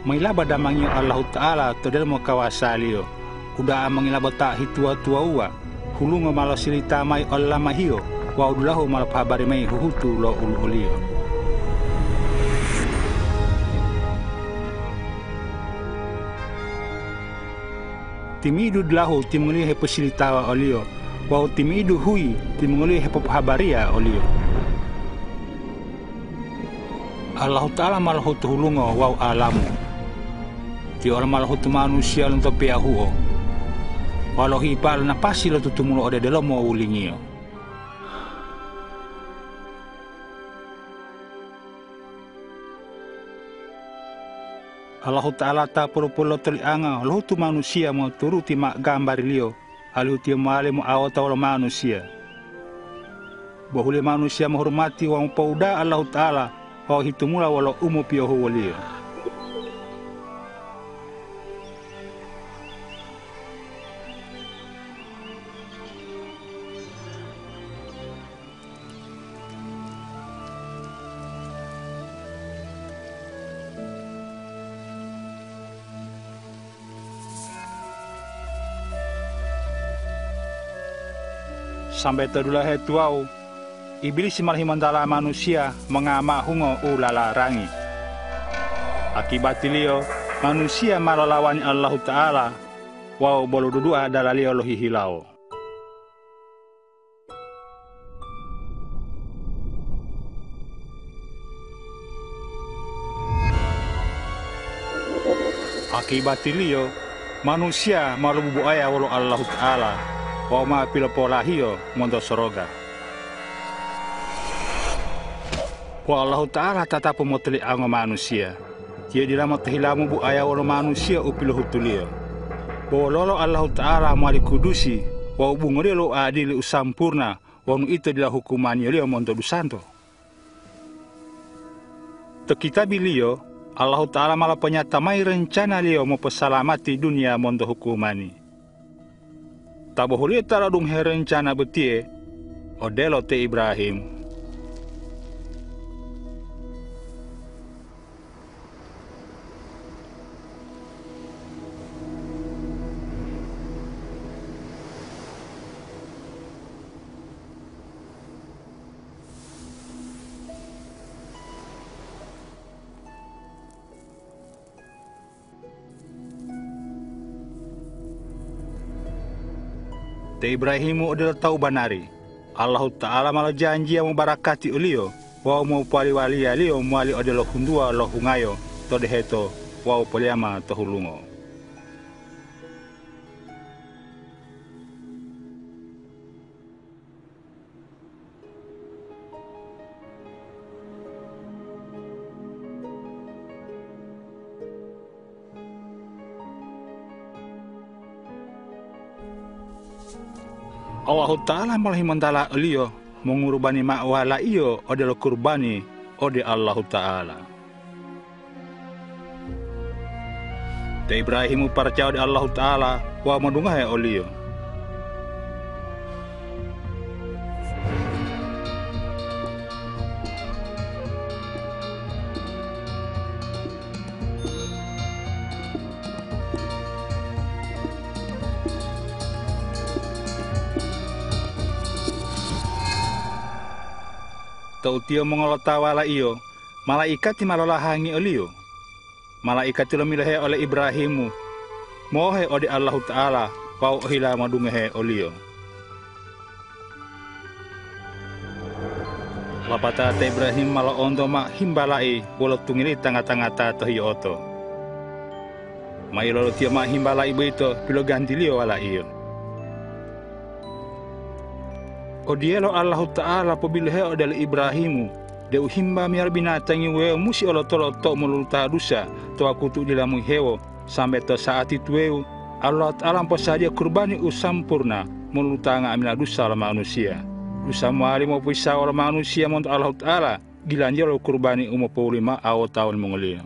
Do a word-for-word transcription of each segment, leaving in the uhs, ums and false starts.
Maila badamangyo Allah Ta'ala todel mo kawasalio. Uda amangila bata hitua tua ua. Hulungo malo silita mai Allah mahio. Wa udulahu malo pabari mai huhutu lo ululio. Timidu dlahu timuli he pesilitawa olio. Wa timidu hui timuli he pahabaria olio. Allah Ta'ala malo hutu hulungo wa alamu. Ti orang malah hutu manusia untuk piahuo. Walau hipal na pasi lo tutumulo ode delomo ulingio. Allah Ta'ala ta puro-puro telianga lo hutu manusia mo turuti mak gambar lio. Alu ti male mo awata wala manusia. Bahuli manusia menghormati wang pauda Allah Ta'ala. Wa hitumula wala umu piahuo lio. Sampai terdulah hetuau, iblis malhimantala manusia mengamak hungo ulala rangi. Akibat ilio, manusia malolawani Allah Ta'ala, wau bolu dudua dalalio lohi hilau. Akibat ilio, manusia malu bubu ayah walau Allah Ta'ala. Wa ma pilopolahio mondo soroga. Wa Allah Ta'ala tata pemoteli ango manusia. Dia dilamat hilamu bu ayah wala manusia upilo hutulio. Wa lolo Allah Ta'ala mali kudusi. Wa ubungori lo adili usampurna. Wa nu itu dila hukumannya lio mondo dusanto. Tekita bilio Allah Ta'ala malah penyatamai rencana lio mau pesalamati dunia mondo hukumani. Tabo huli taradung he rencana betie odelo te Ibrahim. Te Ibrahimu adalah tahu banari. Allah Ta'ala malah janji yang membarakati ulio. Wau mau pali wali alio muali adalah hundua lo hungayo. Tode heto wau poliama tohulungo. Allah Ta'ala malhimantala elio mengurbani ma'wala iyo adalah kurbani ode Allah Ta'ala. Te Ibrahimu percaya ode Allah Ta'ala wa madungahe olio. Tau tio mengolotawala iyo, malaikat ti malolahangi olio. Malaikat ti lomilahe oleh Ibrahimu, mohe ode Allah Ta'ala, pau hila madungehe olio. Lapata te Ibrahim malo ondo ma himbalai, bolo tungili tanga-tangata tohi oto. Mai lolo tio ma himbalai beito, pilo ganti lio wala iyo. Odielo Allah Ta'ala pobilehe odele Ibrahimu de uhimba miar binatangi weo musi olo tolo to melulta dusa to aku tu dilamu hewo sampai to saat itu weo Allah Ta'ala posadia kurbani usampurna melulta nga amina dusa la manusia dusa muali mo pisa olo manusia mont Allah Ta'ala gilanjelo kurbani umo paulima awo tahun mengolino.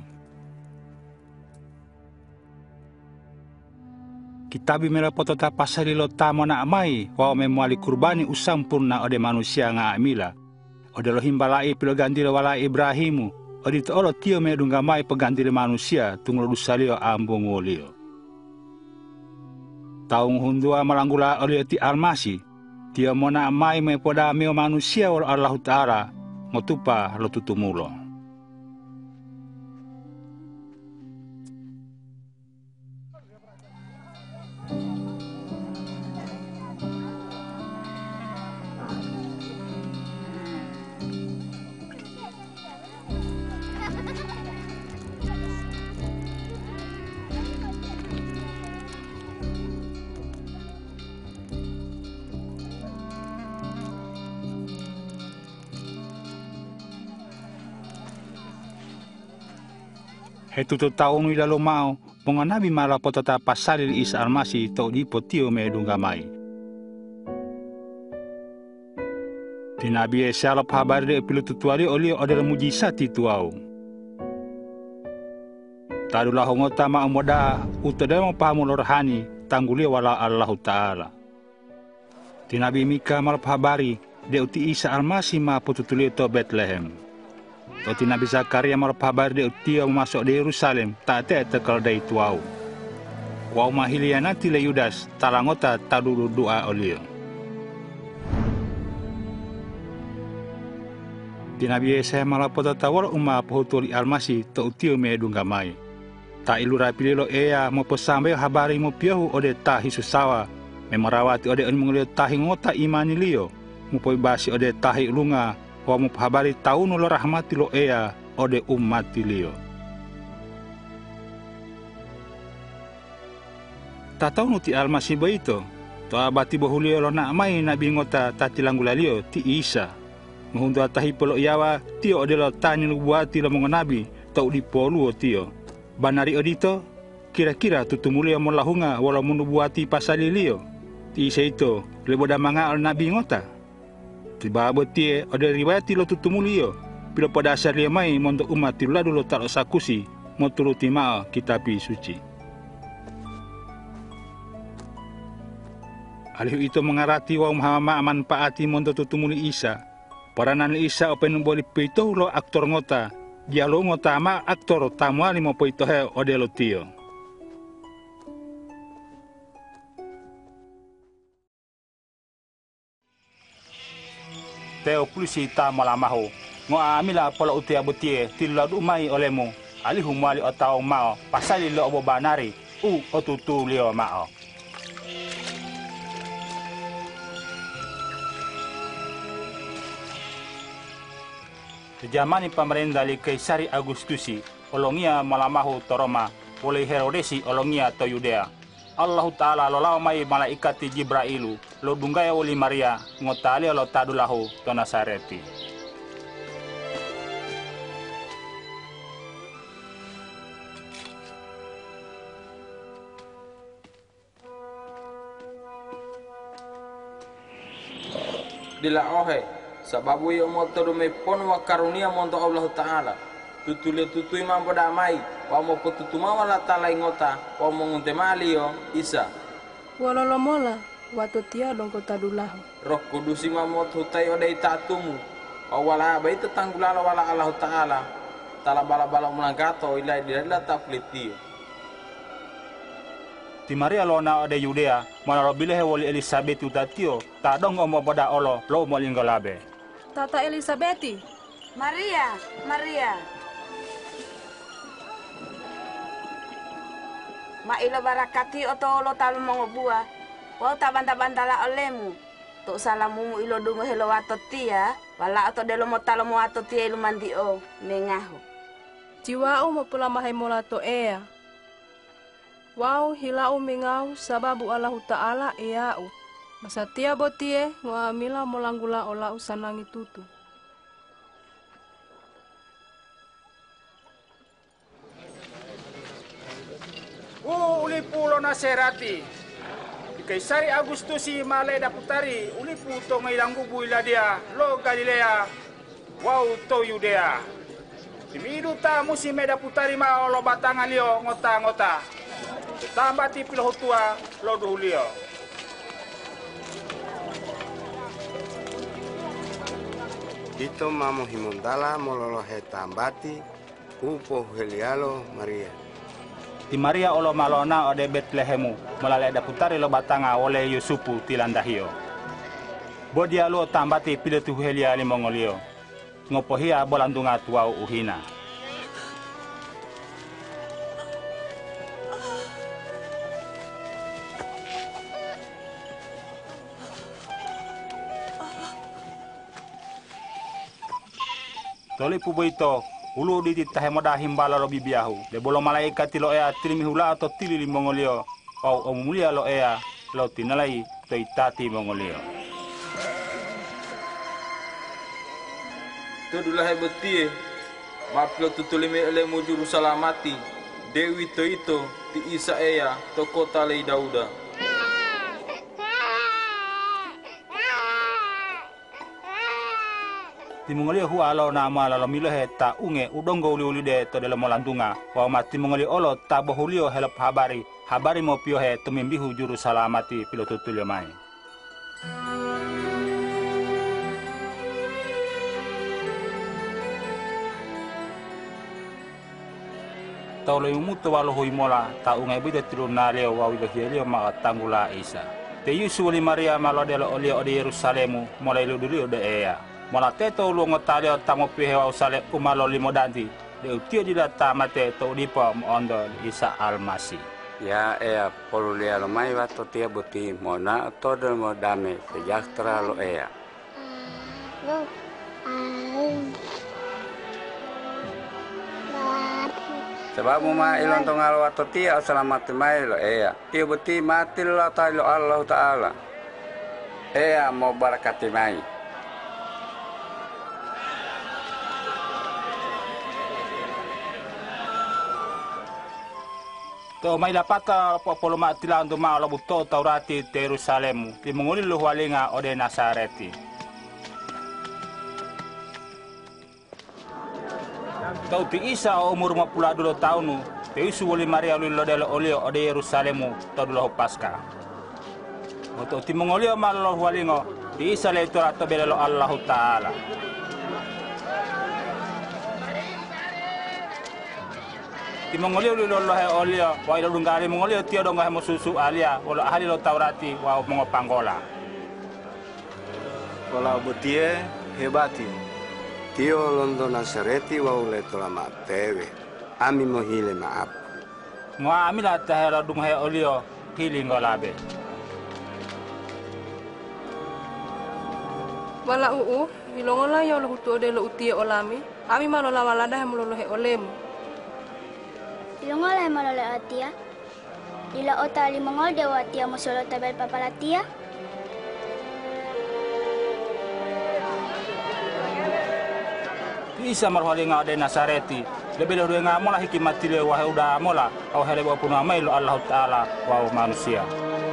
Kitabi mela potota pasari lo tamo na amai wa memuali kurbani usampurna ode manusia nga amila ode lo himbalai pilo ganti lo wala Ibrahimu Odito olo tio me dungamai pengganti de manusia tunggu dosa lio ambung olio. Taung hundua malanggula olio ti almasi. Tio mona mai me poda meo manusia wal Allah Ta'ala ngotupa lo tutumulo. Hetu to taunu ila lo mau, ponga nabi mala potata pasali Isa Almasi tau di potio me dungamai. Di nabi e salap habar de pilu tutuari oli odel mujizat tuau. Tadulah hongota ma moda utada mo pahamu rohani tangguli wala Allah Ta'ala. Di nabi Mika malap habari de uti Isa Almasi ma potutuli to Bethlehem. Oti Nabi Zakaria malap habar de utia masuk di Yerusalem tak te tekal dai tuau. Wau mahilia nanti le Yudas talangota tadulu doa olio. Di Nabi Yesaya malap potatawar umma pohutuli Almasi to utio me dungamai. Ta ilura pililo ea mo pesambe habari mo piahu ode tahi susawa. Memorawati ode on mengulio tahi ngota imani lio. Mupoi basi ode tahi lunga. Wa mo habari taunu lo rahmati lo ea ode ummati lio. Ta taunu ti Almasi baito. To abati bohulio lo nak mai nabi ngota tati langgulalio ti Isa. Menghundu atahi polo yawa tio ode lo tani lo buati lo mongonabi tau di polu o tio. Banari odito kira-kira tutumulio mo lahunga wala munu buati pasali lio. Ti Isa itu lebo damanga al nabi ngota. Tiba betie ada riwayat lo tutumulio. Bila pada asal dia mai mondo umat tila dulu tak lo sakusi mo turuti ma kitabi suci. Alih itu mengarati wa Muhammad manfaati mondo tutumuli Isa. Paranan Isa open boli peito lo aktor ngota. Dia lo ngota ma aktor tamuali mo peito he ode lo tio. Teo polisi ta malamaho ngo amila pola utia butie tilad umai olemu alihu mali otau mao pasali lo obo banari u otutu lio mao. Sejamani pemerintah li Kaisari Agustusi olongia malamaho toroma oleh Herodesi olongia to Yudea. Allah Ta'ala lo lau mai malaikati Jibrailu lo dunggaya wali Maria ngotali lo tadulahu to Nasareti. Dila ohe sababu yo moto dume pon wa karunia monto Allah Ta'ala. Tutule tutui mampo damai wa mo potutuma wala talai ngota wa mo ngunte malio Isa. Walolo mola watu tia dong kota dulahu. Roh kudusi mamot hutai odai tatumu. Wa wala bai tetanggulala wala Allah Ta'ala. Tala bala-bala mulangkato ilai dilala taplitio. Ti Maria lona ode Yudea mana robile wali Elizabeth utatio ta dong omo pada olo lo mo linggalabe. Tata Elisabethi. Maria, Maria. Ma ilo barakati oto lo talu mongo buah. Wau ta banda-bandala olemu. Tuk salamu ilo dungo helo wato tia. Wala oto delo mo talo mo wato tia ilu mandi o. Mengahu. Jiwau mo pula mahai mola to ea. Wau hilau mengau sababu Allah Ta'ala eau. Masa tia botie ngamila molanggula ola usanangi tutu. Uh, ulipu lo Naserati. Kaisari Agustusi malay daputari ulipu to ngailang gubu ila dia lo Galilea. Wow to Yudea. Timidu ta musim daputari ma lo batangan lio ngota-ngota. Tambah ti pilotua lo dulio. Dito mamo himundala mololo he tambati upo helialo Maria. Ti Maria olo malona ode Betlehemu melalui daputari lo batanga oleh Yusupu tilandahio. Bodia lo tambati pile tu helia limongolio. Ngopohia bolandunga tuau uhina. Toli puboito ulu di tahe moda himbala lo bibiahu de bolo malaikat lo ea tilimi hula atau tili li mongolio au omulia lo ea lo tinalai to itati mongolio. Todulah hebetie maplo tutulimi ele mujuru salamati Dewi to ito ti Isa ea to kota lei Dauda. Timongolio hu alo nama lalo milohe ta unge udongo uli uli de to dalam molandunga wa mati mongolio olo ta bohulio help habari habari mo piohe tumimbihu juru salamati piloto tulio mai. Taulo yumuto walo hui mola ta unge bide tiru naleo wa wilo hielio maka tanggula Isa. Te Yusu wali Maria malo delo olio ode Yerusalemu mola ilu dulu ode ea. Mola teto lu ngotalio tamo pihewa usale umalo limo danti de utio dida tamate to dipo ondo Isa Almasi. Ya ea polulia lo mai wato tia buti mona todo mo dame sejahtera lo ea. Sebab ma ilon tongal wato tia selamat mai lo ea. Tia buti mati lo ta lo Allah Taala. Ea mau barakati mai. To mai lapata popolo ma tilando ma lo buto Taurati te Yerusalemu di mongoli lo walinga ode Nasareti. Tau ti Isa umur lima puluh dua tahun te Yesu wali Maria lo delo olio ode Yerusalemu to lo Paskah. Moto ti mongoli ma lo walinga di Isa le to ato belo Allah Taala. Ti mongolio lo lo he olio wa ilo dungari mongolio tio donga he susu alia wala ahli lo Taurati wa mongo panggola. Kola butie hebati. Tio londo Nasareti wa ule tolama tewe. Ami mohile maaf. Ngwa amila tahera dung he olio hili ngolabe. Wala uu, ilongola yo lo hutu ode lo utie olami. Ami malola walada he mulolo he olemu. Ilongol ay malole atia. Ila ota limongol dewa atia musolo tabel papalatia. Isa marwalinga ode Nasareti. Lebih dari nga mola hikimati le wahai udah mola. Au hele wa puna mai lo Allah Taala wa manusia.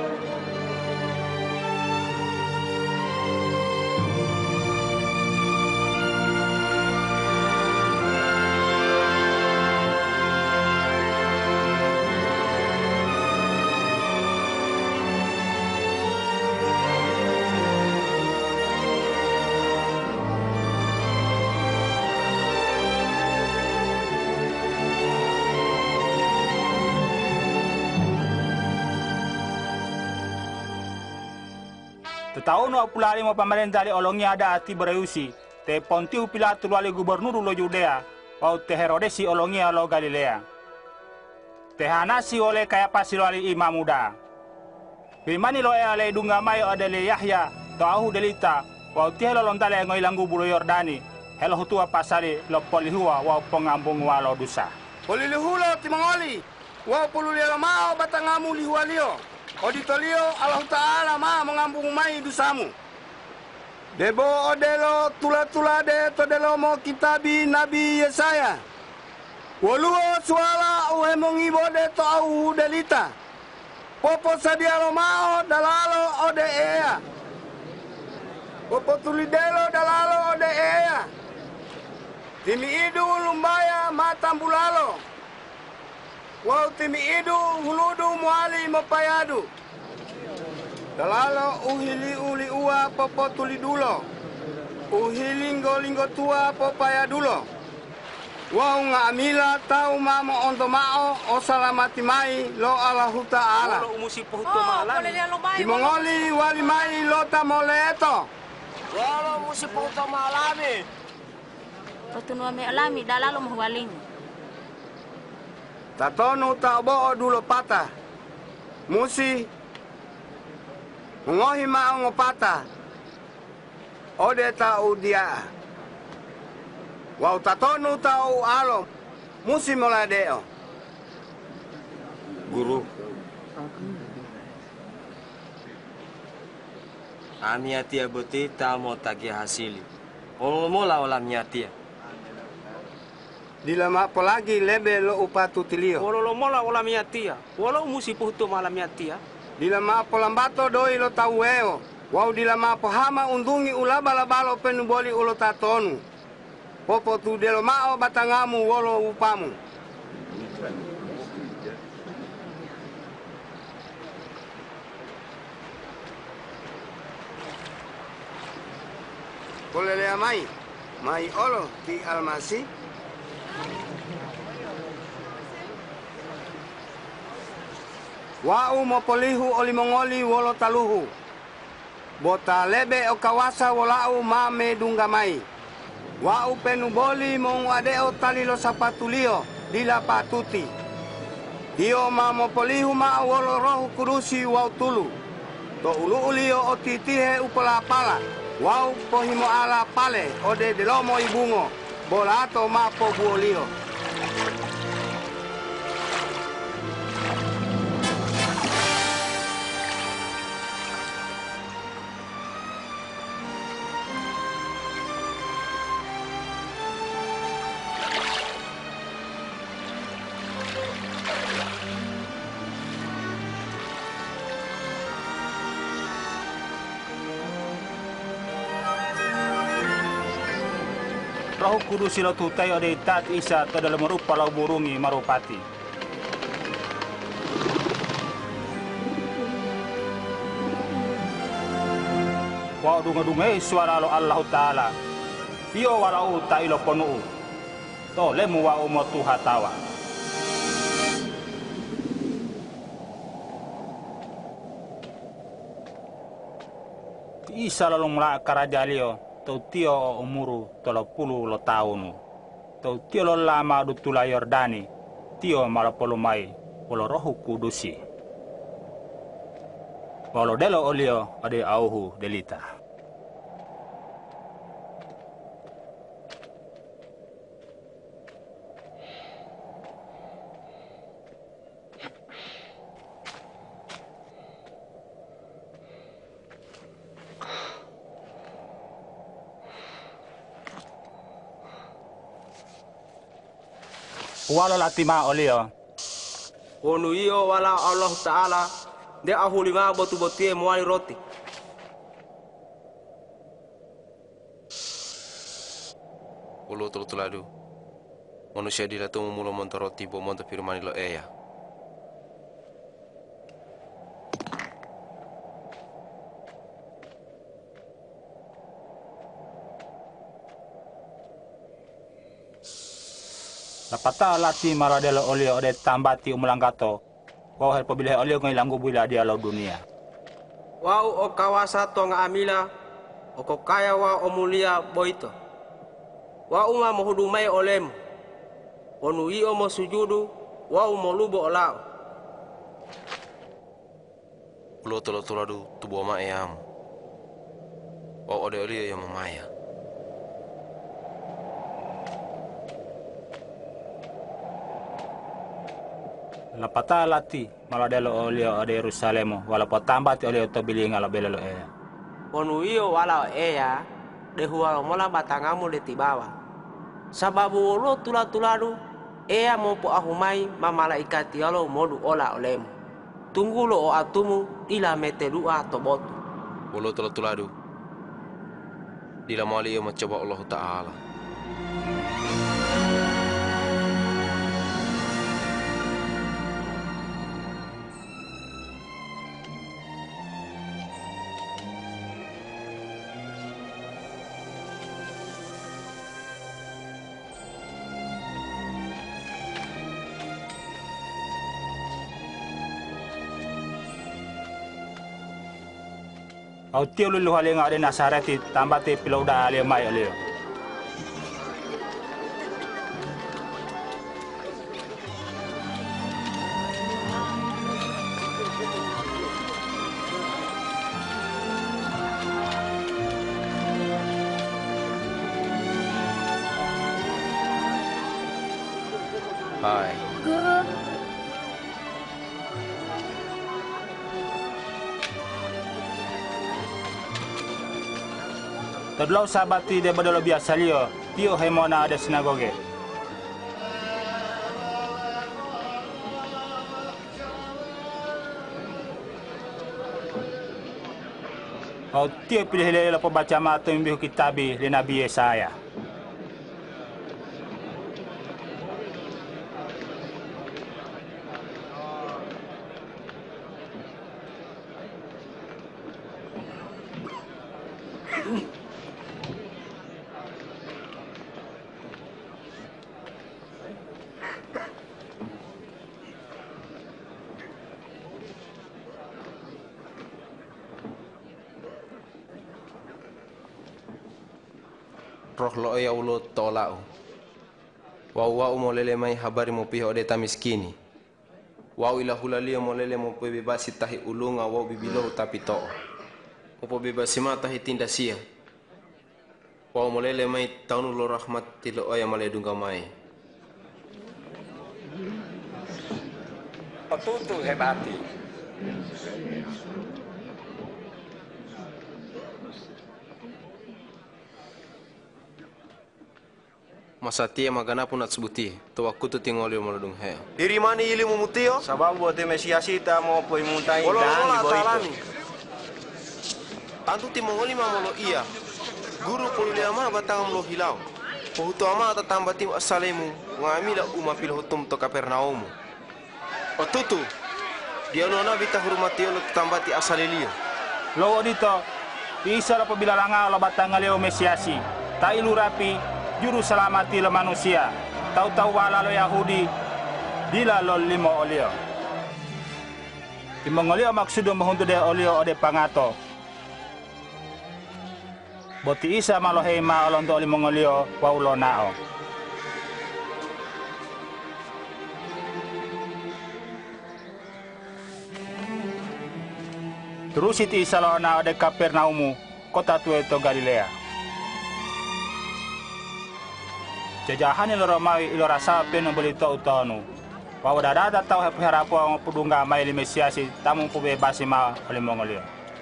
Tahun no pulari mo pamarentah olongnya ada ati bereusi. Te Pontiu Pilatus wali gubernur lo Judea. Wau te Herodesi olongnya lo Galilea. Te Hanasi oleh Kayafas wali imam muda. Bimani lo ea le dungamai odele Yahya. Toahu delita. Wau te lo lontale ngoilang guburu Yordani. Helo hutua pasari lo polihua wau pengambung walo dusa. Polilihula timangoli. Wa pululia mau batangamu lihualio. Oditolio Allah Ta'ala ma mengambung mai dusamu. Debo odelo tula-tula de todelo mo kitabi Nabi Yesaya. Waluo suala uhe mongibo de to au delita. Popo sadialo mao dalalo ode ea. Popo tulidelo dalalo ode ea. Timi idu lumbaya matambulalo. Wau timi idu huludu muali mapayadu. Dalalo uhili uli ua popo tulidulo. Uhilingo linggo tua popayadulo. Wau nga amila tau mamo onto mao o salamati mai lo Allahu Ta'ala. Wala umusi po huto malami. Timongoli wali mai lo tamoleto. Wala umusi po huto malami. Patunua me alami dalalo mahwaling. Tatonu taubo o dulo pata. Musi ngohi maong pata. Ode tau dia. Wau tatonu tau alo, musi moladeo. Guru. Ami atia boti tal mo tagi hasili. Olo mola ola miatia. Dilama apalagi lebe lo upatu tilio. Olo mola ola miatia. Wala umusi po huto mala miatia. Dilama apolambato doi lo tau eo. Wau dilama apahama undungi ulaba labalo penuboli ulo tatonu. Popo tu delo mao batangamu wolo upamu. Kolelea mai, mai olo ti almasi. Wau mopolihu olimongoli wolo taluhu. Bota lebe o kawasa wolau mame dunga mai. Wau penuboli mong adeo talilo sapatulio dila patuti. Dio mamo polihu ma wolo rohu kurusi wau tulu. To ulu ulio o titihe upala-pala. Wau pohimo ala pale ode delomo ibungo. Bolato ma po buolio. Roh Kudus sila tutay ode tat isa to dalam rupa lau burungi marupati. Wa dunga-dungai suara lo Allah Ta'ala. Iyo walau ta ilo ponu. To lemu wa umo tuha tawa. Isa lalu melak karajalio. Tau tio umuru tolo pulu lo taunu. Tau tio lo lama dutula Yordani. Tio malapolo mai. Walo rohu kudusi. Walo delo olio ade auhu delita. Wala latima olio. Onu iyo wala Allah Ta'ala. De ahulima botu-botie muali roti. Ulo tulutuladu. Manusia dilatu mulo monto roti bo monto firmani lo eya. Lapata lati maradelo olio ode tambati umulangkato. Wau hel pabilihe olio ngai langgu bila dia lau dunia. Wau o kawasa to nga amila. O kaya wa omulia boito. Wau ma mohudumai olem. Onu iyo mo sujudu. Wau mo lubo olao. Ulo tolo tuladu tubo ma eyam. Wau ode olio yang memaya. Lapata lati maladelo olio ade Yerusalemu wala potambati olio to bilinga la belelo eya. Onu iyo wala eya de huwa mola batangamu de tibawa. Sababu ulo tula tuladu eya mopo ahumai ma malaikati alo modu ola olemu. Tunggulo o atumu ila metelua tobotu. Ulo tula tuladu dila mali iyo mencoba Allah Ta'ala. Au tio lulu hale nga de Nasareti tambate pilauda ale mai ale. Hai. Guru, Tadlaw sabati de badalo biasa lio, tio hemona ada sinagoge. Au tio pilih lele po baca mata imbihu kitabi le Nabi Yesaya. Roh lo ya ulo tolau. Wau wau mo lele mai habari mo piho de tamiskini. Wau ila hulalia mo lele mo pe bebasi tahi ulunga wau bibilo tapi to. Mo pe bebasi ma tahi tinda sia. Wau mo lele mai taunu lo rahmat tilo oya male dunga mai. Patutu hebati. Masa tia magana pun at sebuti. To aku tu tingoli mo ladung he. Diri mani ili mumutio? Sababu ate mesiasita mo po imuntai Wala dan wala ibo salami. itu. Tantu timongoli mamolo iya. Guru polile ama batang lo hilau. Pohuto ama tatamba tim asalemu. Ngamila uma pil hutum to Kapernaum. Otutu. Dia nona bita hurmati lo tambati asalelio. Lo dito, isa la pabilalanga lo batang leo Mesiasi. Tailu rapi juru selamati le manusia. Tahu-tahu wala lo Yahudi dila lo limo olio. Timong olio maksudo mahuntu de olio ode pangato. Boti isa malo hema olonto limong olio waulo nao. Terus iti isa lo na ode Kapernaumu, kota tua itu Galilea. Jajahan ilo Romawi ilo rasa penu belito utonu. Wawa dada tau hepu harapu ang pudunga mai limesiasi tamu pubebasi ma oleh Mongolio.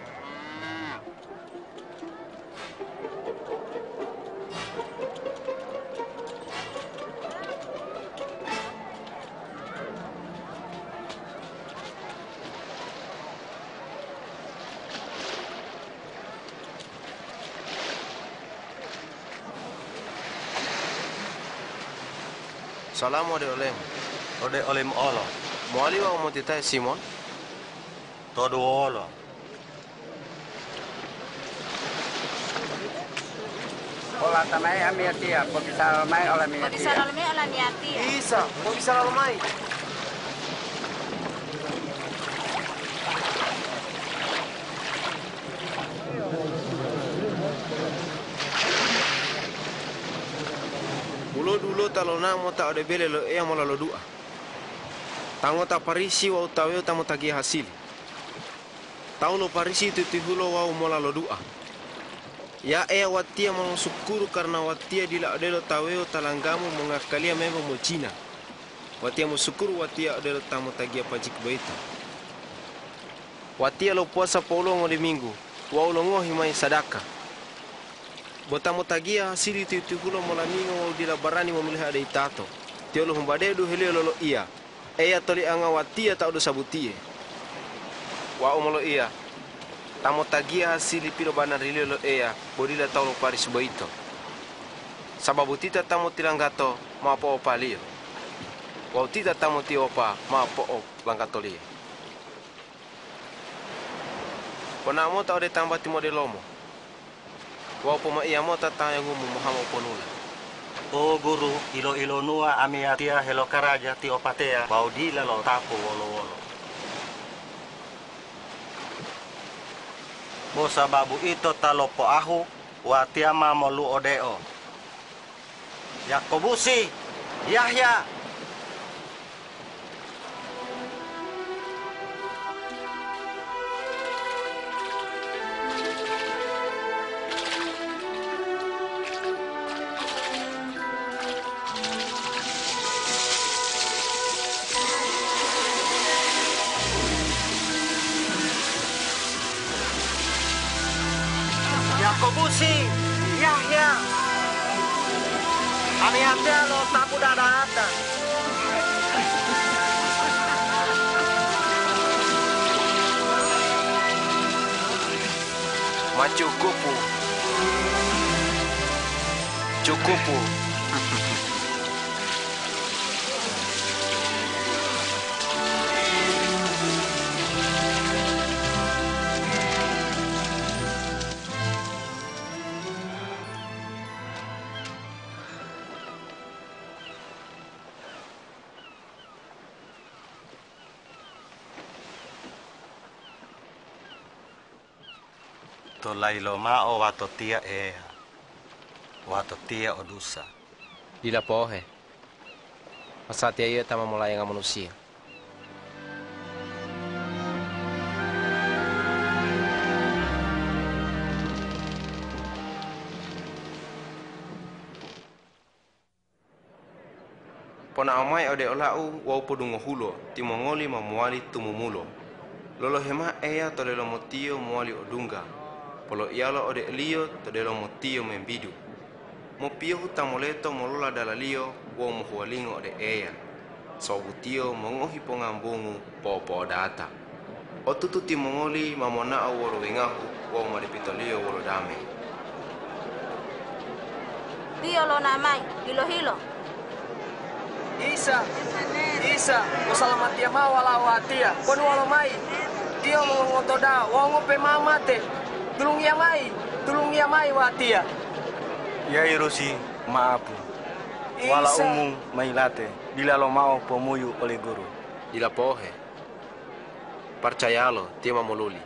Salamu ode olem. Ode olem olo. Moali wa mo titai Simon. Todo olo. Ola tamai amiatia, pabisa mai ola Kau bisa miatia. lalu ala niati ya. Isa, mo bisa lalu mai. Ulo dulu talona mo ta ode bele lo e mo lo dua. Tango ta parisi wa utawe ta mo tagi hasil. Tau lo parisi tu tihulo wa mo lo dua. Ya e watia mo sukuru karena watia dila ode lo tawe talanggamu mengakalia memang mo Cina. Watia mo sukuru watia ode lo tamu tagi pajik baita. Watia lo puasa paulo mo de minggu. Wa lo ngohi mai sadaka. Botamo tagia hasili tiu tiu kulo mola mingo di la barani mo milih ada itato. Tio lo humbade du heli lo iya. Eya toli anga watia ta do sabutie. Wa omolo iya. Tamo tagia hasili pilo banar heli lo eya bodila tau lo paris boito. Sababu tita tamo tilanggato ma po opalio. Wa tita tamo ti opa ma po o langgatoli. Ponamo ta ode tamba ti modelomo. Wau poma iya mo tatang ngumu mohamo ponula. O guru ilo ilo nua amiatia helo karaja ti opatea baudila lo tapo wolo wolo. Bo sababu ito talopo ahu wa tiama molu odeo. Yakobusi, Yahya. Yakobusi, Yahya. Hati-hati lo tamu datang. Macukupu. Cukupu. Tolai lo mao watotia ea. Watotia odusa. Dila pohe. Masati ayo tama mulai nga manusia. Pona amai ode olau wau podungo hulo timongoli mamuali tumumulo. Lolo hema ea tolelo motio muali odunga. Polo ialo ode elio tolelo motio membidu. Mo pio hutamoleto molola dalalio wau muhualingo ode ea. Sobutio mongohi pongambungu popo data. Otutu timongoli mamona awolo wengahu wau maripitolio wolo dame. Dio lo namai, hilo hilo. Isa, Isa, usalamati ama wala watia. Kono wala mai. Dio mongotoda, wongo pe mamate. Tulung ya mai, tulung ya mai watia. Ya Irosi, maapu. Wala umu mailate, bila lo mau pomuyu oleh guru. Dila pohe. Percayalo, dia mamoluli.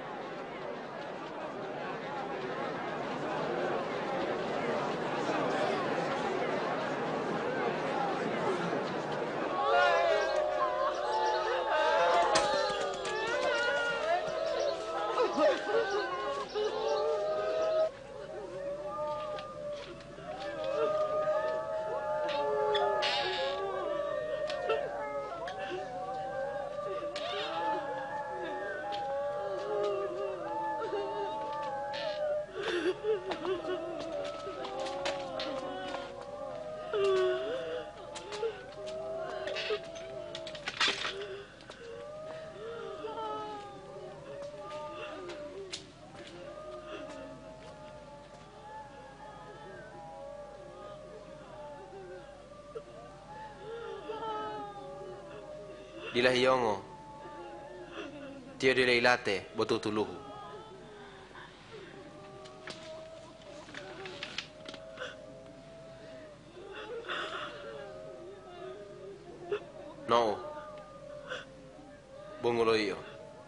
Dila hiyongo. Tio dila ilate botu tuluhu. No. Bongolo iyo.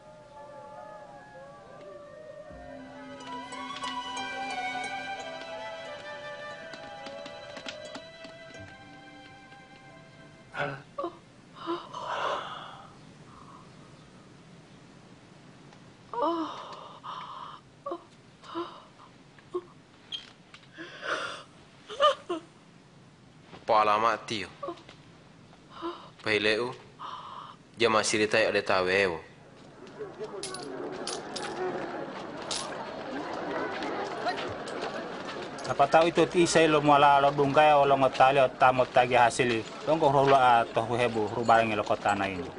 Alamat tio. Pahileu, dia masih ditai ada tawewo. Apa tahu itu isai lo muala lo dungkai o lo ngotali o tamot tagi hasili. Tongko rola atau hebu rubarang lo kota na ini.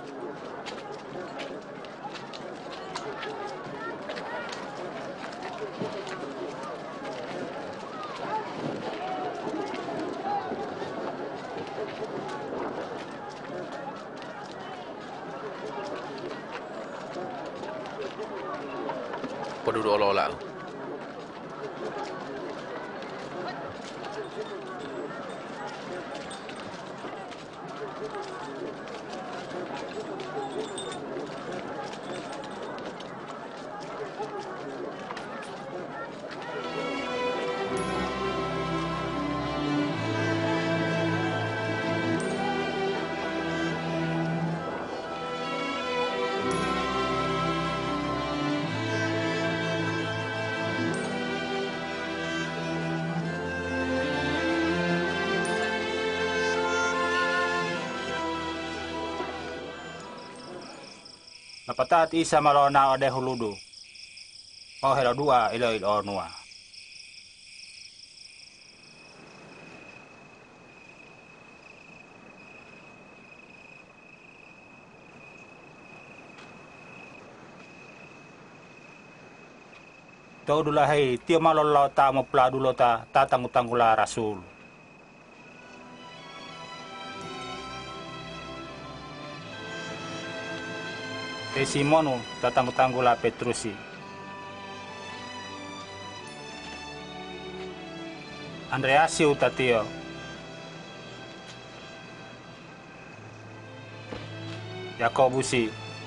Penduduk olah-olah. Napatat isa malona ode huludu. Oh helo dua ilo ilo nua. Tau dula hei tio malolo ta mo pladulo ta tatang utanggula rasul. Te Simonu tatang utanggula Petrusi. Andreasi utatio. Yakobusi.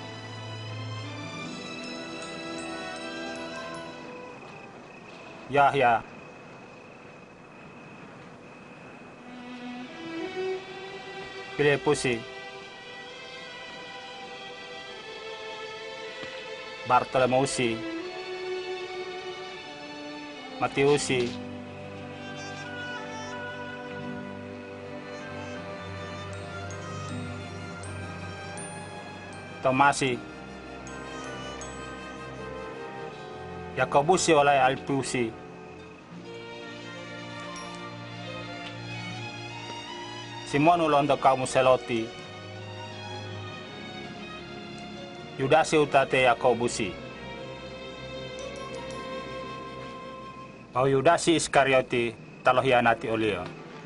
Yahya. Filipusi. Bartolomeusi. Matiusi. Tomasi. Yakobusi oleh Alpiusi. Simon ulondo kamu seloti. Yudasi utate Yakobusi. Mau Yudasi Iskarioti talo hianati olio.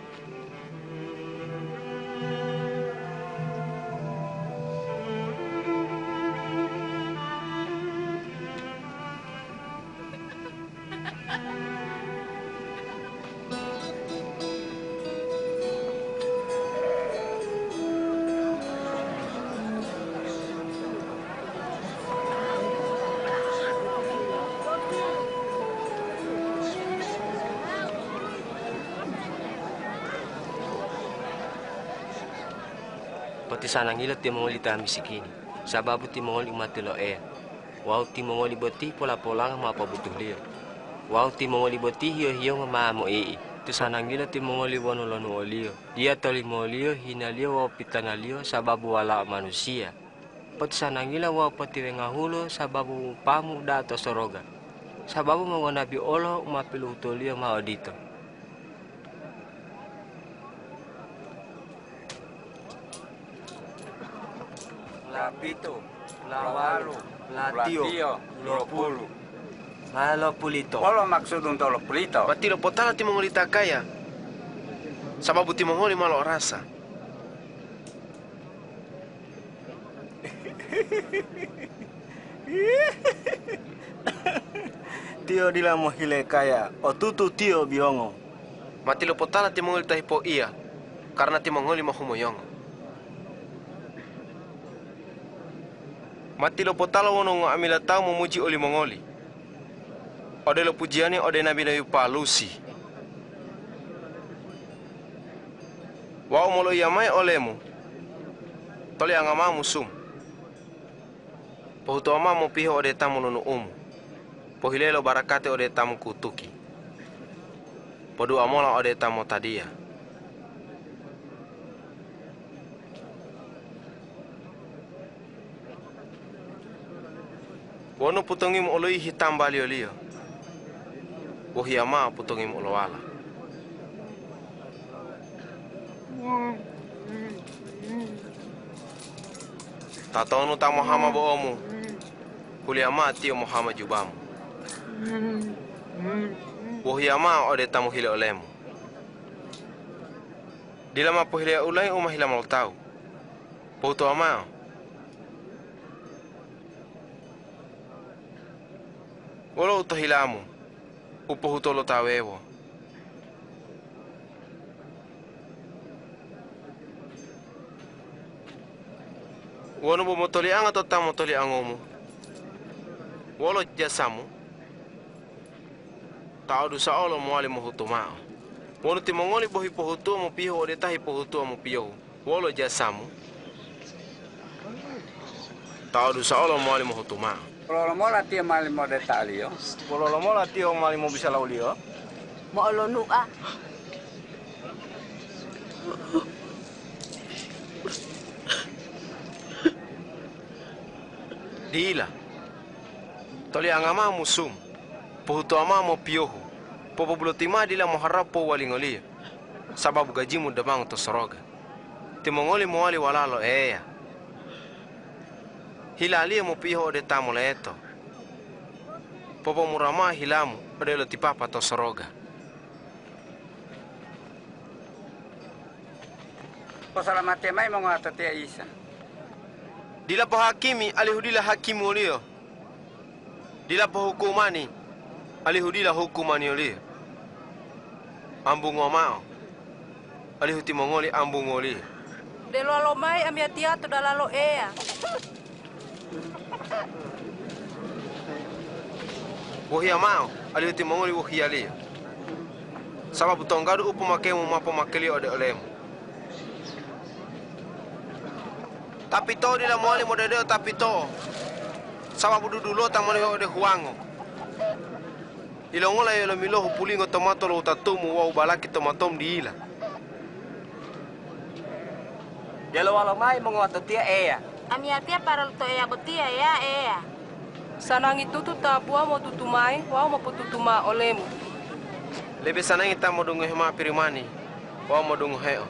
Pati sanang ila ti mongoli ta misikini. Sababu ti mongoli umatilo e. Wau ti mongoli boti pola-pola ma pabutuh liyo. Wau ti mongoli boti hiyo-hiyo ma mo e. Ti sanang ila ti mongoli wono lonu olio. Dia toli molio hinalio wau pitanalio sababu wala manusia. Pati sanang ila wau pati wengahulo sababu pamu dato soroga. Sababu mengonabi olo umapilu utolio ma odito. Lapito, lawalo, latio, lopulu. Malo pulito. Wala maksud untuk lopulito. Mati lo potala ti mongoli takaya. Sababu ti mongoli malo rasa. Tio dila mo hile kaya, o tutu tio biongo. Mati lo potala ti mongoli tahipo iya. Karena ti mongoli mahumoyongo. Mati lo potala wono ngo amila tau memuji oli mongoli. Ode lo pujiani ode nabi nabi palusi. Wau molo yamai olemu. Tole angama musum. Pohuto ama mo piho ode tamu nunu umu. Pohilelo barakate ode tamu kutuki. Podu amola ode tamu tadia. Wono putongi mo oloi hitam balio lio. Wohiama putongi mo olowala. Tatonu ta Muhammad boomu. Kuliama tio Muhammad jubamu. Wohiama ode tamu hile olemu. Dilama pohile ulai uma hilama tau. Pouto ama. Wala utahilamu, upohutolo tawewo. Wano bo motoli ang ato tamo toli angomu. Wala jasamu. Tao du sa olo mo ali mo hutumao. Wano ti mongoli bo hipohutu mo piho o deta hipohutu mo piho. Wala jasamu. Tao du sa olo mo ali mo hutumao. Kalau mau latih malim mau detalio. Kalau mau latih malim mau bisa laulio. Mau lo nua. Dila. Toli angama musum. Pohuto ama mo piohu. Popo bulotima dila mo harap po walingoli. Sababu gajimu damang to soroga. Timongoli mo wali walalo eya. Hilali mo piho de tamo leto. Popo murama hilamu ode lo tipapa to soroga. Pasalamate mai mo nga tatia isa. Dila po hakimi alihudila hakimu olio. Dila po hukumani alihudila hukumani olio. Ambung omao alihuti mongoli ambung oli. De lo alo mai amiatia to dalalo ea. Wohia mao alihuti mongoli wohia li. Sababu tonggaru upo makemu mapo makeli ode olemu. Tapi to dila mole modedeo tapi to. Sababu dudulo ta mole ode huango. Ilongola yelo milohu pulingo tomato lo utatumu wa ubalaki tomatom diila. Yelo walo mai mengoto tia ea. Amiatia para to ea botia ya ea. Sanang itu tu tabua mo tutumai, wao mo pututuma olemu. Lebe sanang ita mo dungu hema pirimani, wao mo dungu heo.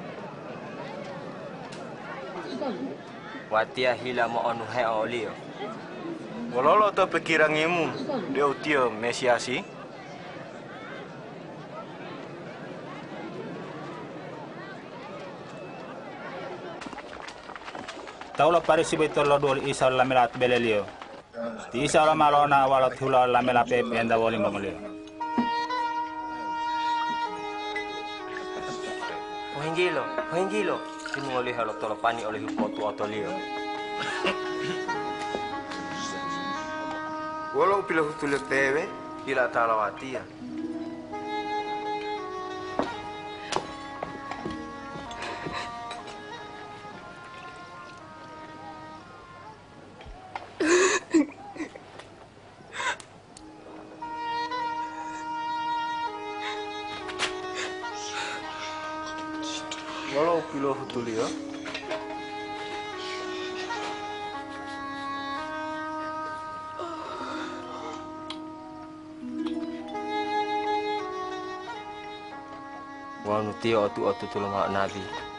Watia hila mo onu heo olio. Walolo to pikirangimu, deu tio mesiasi. Taulo parisi betul lo dol isa la melat belelio. Ti isa la malona wala thula la mela pepe enda woli mamulio. Ohingilo, ohingilo. Timu oli halo tolo pani oli hupotu otolio. Walau pila hutulio teve, ila talawatia. Walau pila hutulio. Wanu tio otu otu tulunga nabi.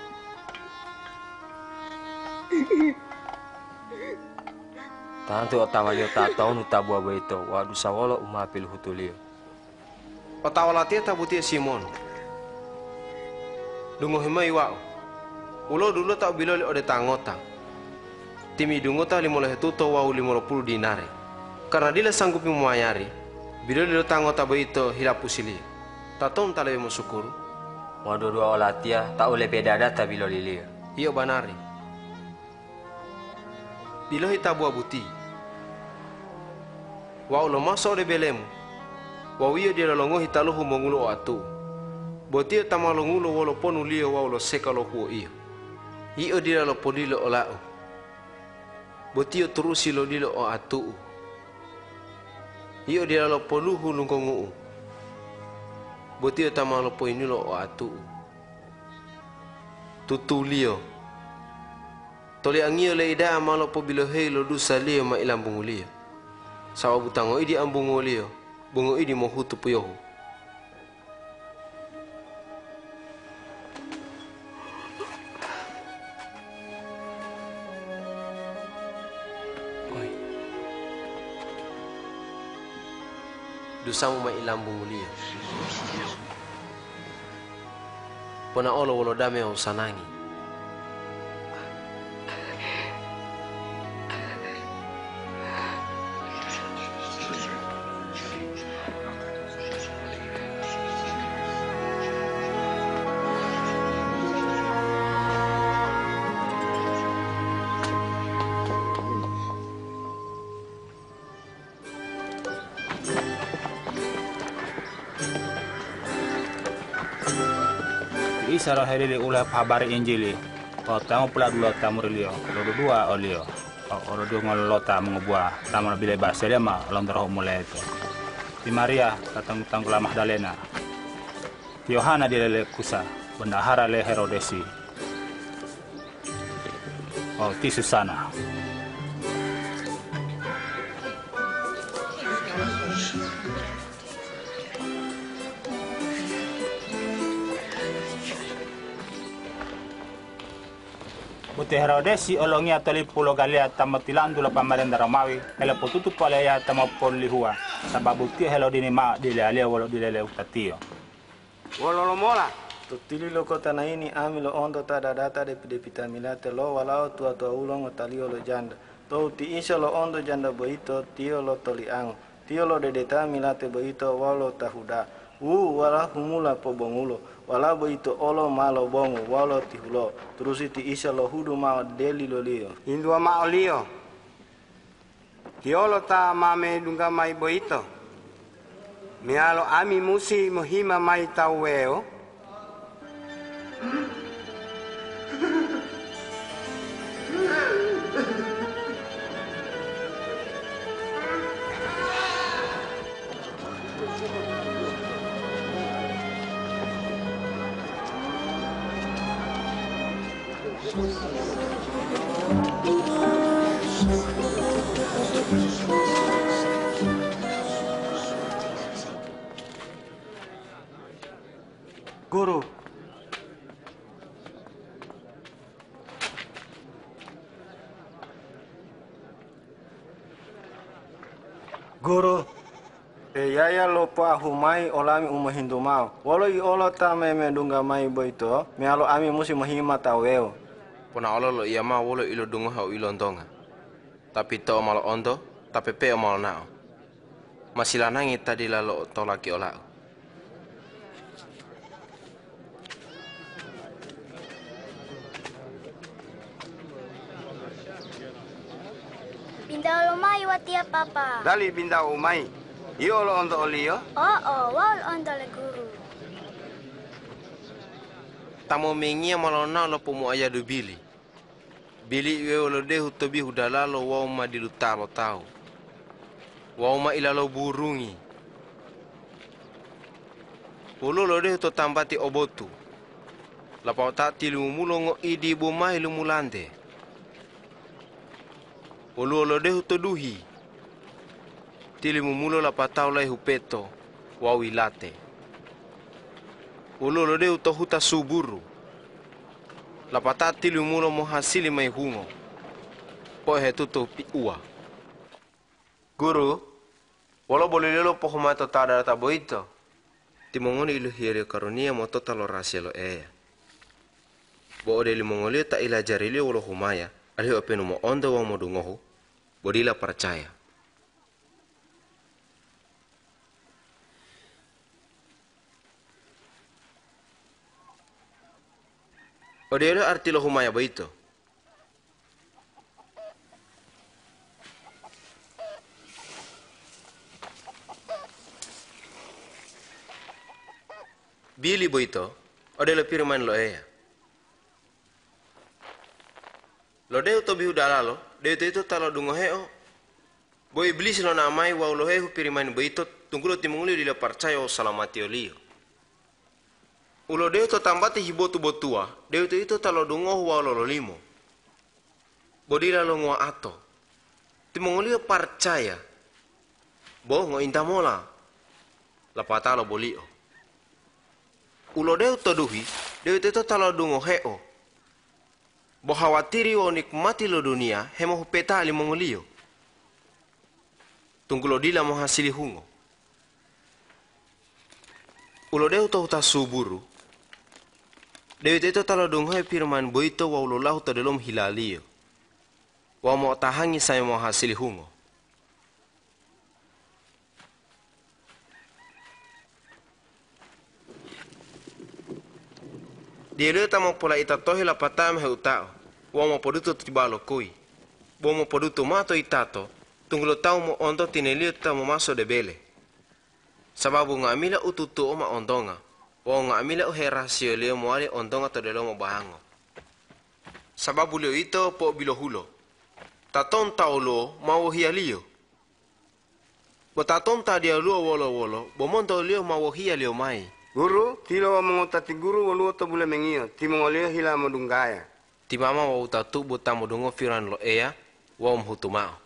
Tantu otawalio tatau nu tabua beito wadu sawolo umapil hutulio. Otawalatia tabutia Simon. Dungo hemai wao. Ulo dulu tak biloli ode tangota. Timi dungo ta limo lehetuto wau limo puluh dinare. Karena dila sanggupi memayari, biloli lo tangota beito hilapusili. Tatom talewe musukuru. Waduh dua olatia tak oleh bedada tabilo lilia. Iyo banari. Bilohi tabua buti. Wau lo maso de belemu. Wau iyo dia longo hitaluhu mongulu o atu. Botia tamalongulo wolo ponu lio wau lo seka lo huo iyo. Iyo dia lo podilo o lau. Botio terusi lo dilo o atu. Iyo dia lo poluhu lungkongu. Botio tamalo poinulo o atu. Tutulio. Toli angio le ida amalo po bilohei lo dusa lio ma ilang bungulio. Sawa butango idi ambungo lio. Bungo idi mo hutu puyohu. Oi. Dusamu ma ilang bungulio. Pona olo wolo dame o sanangi. Isara herili ulah pabari injili. O tamu pula dulu tamu relio. Lo dua olio. O lo dua ngelota mengubah tamu bile baselia ma londroh mulai itu. Di Maria datang tanggula Magdalena. Yohana di lele kusa. Bendahara le Herodesi. O ti Susana. Bote Herodes si olongi atoli pulo Galilea tamatilandu la pamarenda Romawi hele potutu pale ya tamapoli hua sababu tia helo dini ma dile alia walo dile le utatio. Walo lo mola. Tutili lo kota na ini ami lo ondo tada data de pide pita milate lo walao tua tua ulong otalio lo janda. To ti insya lo ondo janda boito tio lo toli ango. Tio lo dedeta milate boito walo tahuda. U wala humula po bongulo. Wala boito olo malo bongo walo tihulo. Terus iti isa lo hudu mao deli lo lio. Indua mao lio. Tiolo ta mame dunga mai boito. Mialo ami musi mohima mai tauweo. Guru. Guru. E yaya lopa humai olami uma hindu mau. Walau i olo ta me me dunga mai boito, me alo ami musi mahima taweo. Pona olo lo iya ma wolo ilo dungo hau ilo ndonga. Tapi to malo ondo, tapi pe malo nao. Masilanangi tadi lalo to laki olau. Binda lo mai watia papa. Dali binda umai. Iyo lo ondo olio. Oh oh, wal ondo le guru. Tamo mengia malona lo pomo aya do bili. Bili we lo de hutobi hudala lo wa ma dilutalo tau. Wa ma ilalo burungi. Polo lo de to tambati obotu. La pauta tilu mulongo idi bo mai lu mulande. Polo lo de to duhi. Tili mumulo la patau lai hupeto wa wilate. Polo lo de to huta suburu. La patati lumulo mo hasili mai hungo. Po he tuto pi ua. Guru, wala bolilelo po humato tada ta boito. Timongoni ilu hiere karunia mo totalo raselo e. Bo ode limongoli ta ila jarili wala humaya. Alhi openu mo onda wa mo dungohu. Bodila percaya. Odelo arti lo humaya boito. Bili boito, odelo pirman lo eya. Lo deu to biu dalalo, deu to talo dungo heo. Bo iblis lo namai wa lo heu pirman boito, tunggulo timunguli dila percaya o salamati olio. Ulo deu to tambati hibotu botua, deu to itu talo dungo wa lo limo. Bodila lo ngwa ato. Timongolio percaya. Bo ngo intamola. Lapata lo bolio. Ulo deu to duhi, deu to itu talo dungo heo. Bo khawatiri wa nikmati lo dunia, hemo hupeta limongolio. Tunggulo dila mo hasili hungo. Ulo deu to huta suburu. Dewi itu talo dunghai firman boito wa ulolahu to delom hilalio. Wa mo tahangi saya mo hasili hungo. Dia tamo pola ita tohi la patam he utao. Wa mo poduto tibalo koi. Wa mo poduto mato itato. Tunggulo tau mo ondo tinelio tamo maso de bele. Sababu ngamila ututu oma ondonga. Wa ngamila uherasio leo moale ondonga to delo mo bahango. Sababu leo ito po bilohulo. Taton taulo mau hialio. Bo taton ta dia luo wolo wolo, bo monto leo mau hialio mai. Guru, tilo wa mengotati guru waluo to bule mengio, timongolio hila modunggaya. Timama wa utatu buta modungo firan lo ea, wa umhutumao.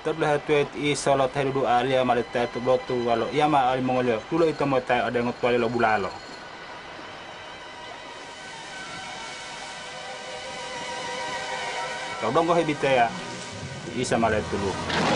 Terbelah tuet i salat heru alia maleta tu blotu walo yama ali mongolio tulo itu mota ada ngot wali lo bulalo. Kau dong go hebite ya isa malet dulu.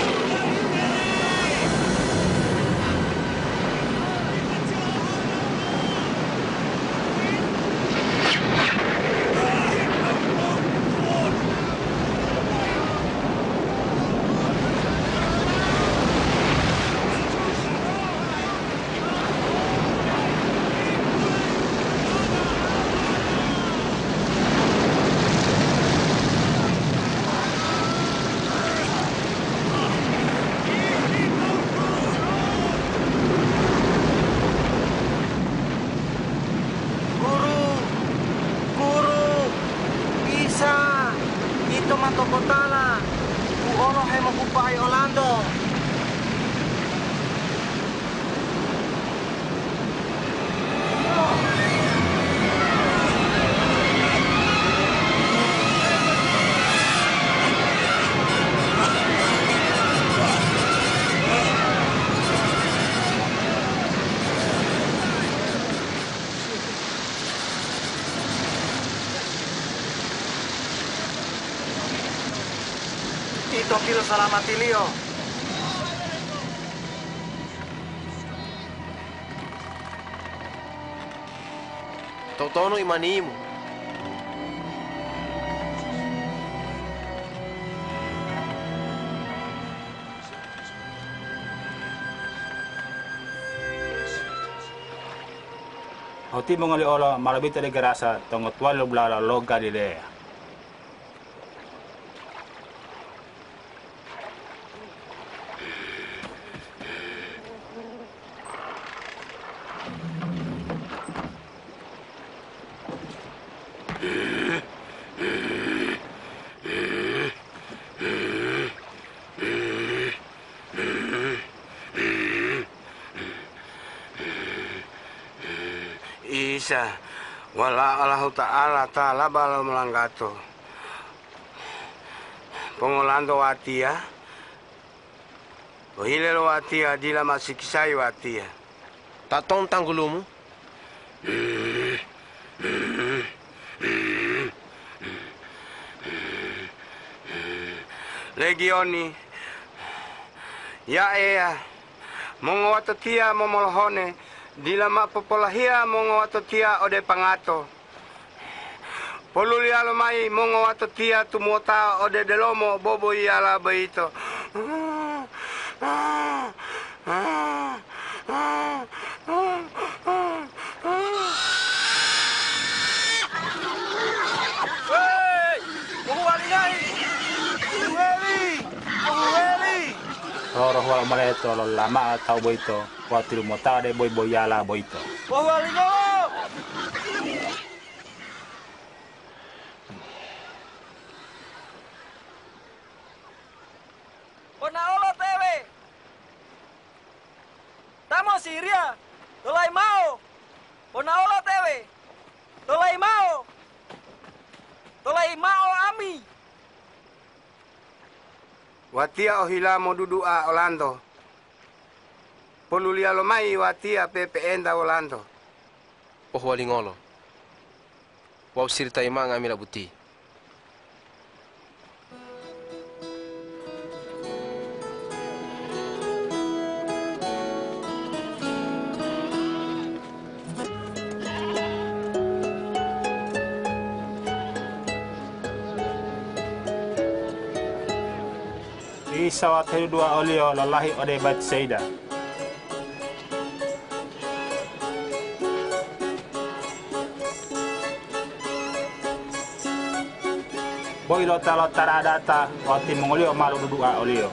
Ito kilo salamati Leo. Totono imanimu. Hoti mongali olo malabita de garasa tongot walo blala lo Galilea. Isa wala Allah Ta'ala ta'ala bala melanggato pengolando watia ohilelo watia dila masikisai watia tatong tanggulumu legioni ya ea mongowatotia momolohone dila mapopolahia mongo watotia ode pangato. Polulia lomai mongo watotia tumota ode delomo bobo iala baito. Hei, buhuali ngai. Buhuali, buhuali. Roro wala maleto lo lama atau boito. Waktu mota de boy boyala boito. Buhuali ngolo. Onaolo tewe. Tamo Siria. Tolai mau. Onaolo tewe. Tolai mau. Tolai mau ami. Watia ohila modudua Orlando. Polulia lomai watia pepe enda Orlando. Oh walingolo. Wau sirita ima ngamila buti. Isa waktu dua olio lalahi ode Batsaida. Boy lo talo taradata waktu mongolio malu dudua olio.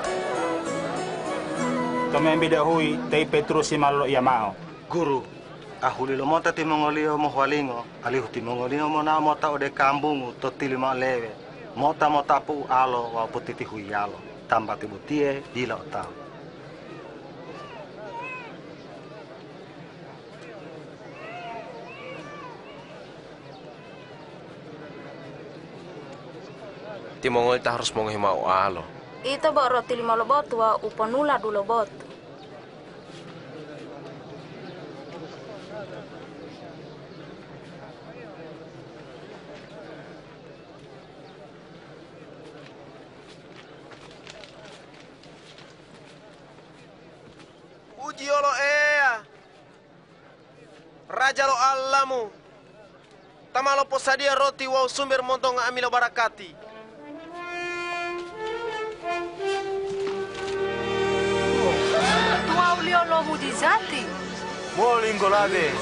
Kami bida hui tei Petrus si malo yamao. Guru, ahuli lo mota ti mongolio mo hwalingo, ali ti mongolio mo na mota ode kambungu to tilima lewe. Mota mota pu alo wa potiti huyalo, tamba ti butie dila otao. Ti Mongol ta harus menghimau alo. Ito ba roti lima lobot wa upanula du lobot. Uji olo ea. Raja lo alamu. Tamalo posadia roti wa sumber montong amilo barakati. Tua ulio lo mudizati. Molingolade.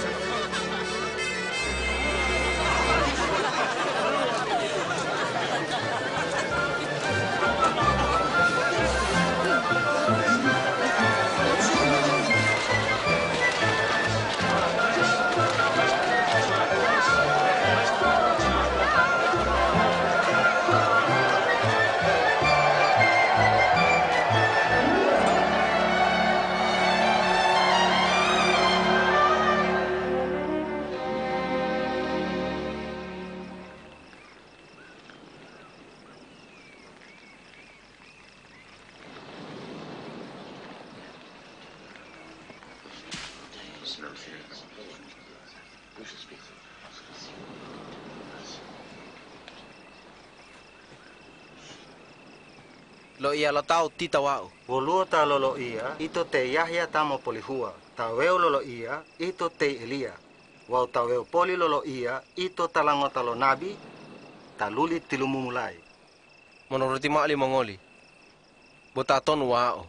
Lo ia lo tau tita wau. Wolua ta lolo ia, ito te Yahya tamo polihua. Taweo lolo ia, ito te Elia. Wau taweo poli lolo ia, ito talangota lo nabi, taluli tilumumulai. Menurut Ma'li Mongoli, botaton wau.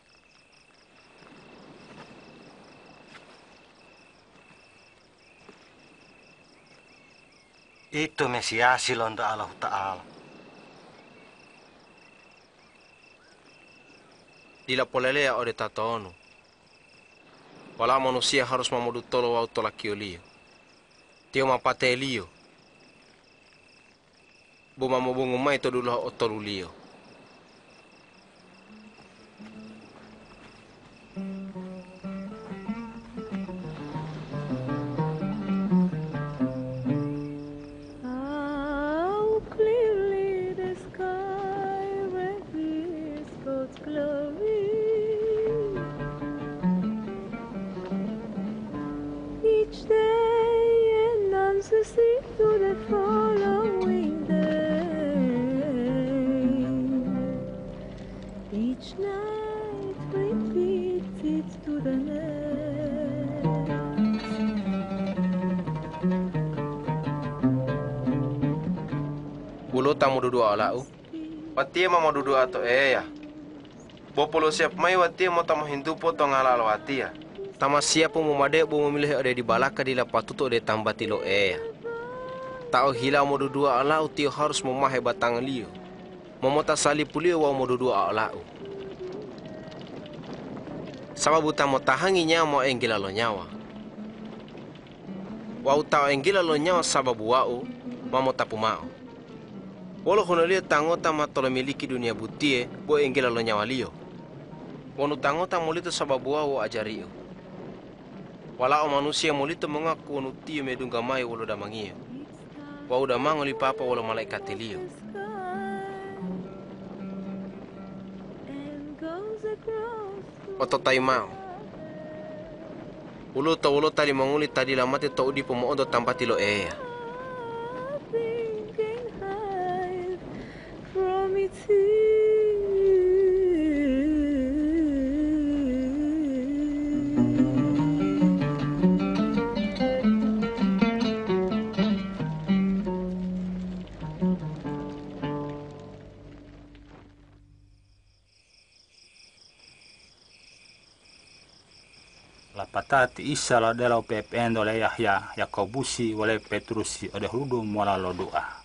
Ito mesiasi londa Allah Ta'ala. Dila polelea ode tatono. Wala manusia harus mamudu tolo wau tola kiolio. Tio mapate elio. Buma mabungu mai to dulu otolulio. Bulo tamu dudu alau. Watia mama dudu ato eya. Bopolo siap mai watia mo tamu hindu potong ala ala watia. Tama siap mo made bo memilih ode di balaka di lapatuto ode tambati lo eya. Tao hila mo dudu alau tio harus memahe batang liu. Momota sali pulio wa mo dudu alau. Sababu tamo tahangi nyawa enggila lo nyawa. Wau tao enggila lo nyawa sababu wau mamo tapu mau. Walau honolia tangota matolo miliki dunia butie bo enggila lo nyawa lio. Wanu tangota molito sababu wau ajario. Walau manusia molito mengaku wanu tio medungga mai walau damangia. Wau damang oli papa walau malaikat lio. Oto tai mau. Ulu to ulu tali manguli tadi lamate to udi pomoondo tampati lo eya. Lapatati isa la dela pependo le Yahya Yakobusi wale Petrusi ode hudu mola lo doa.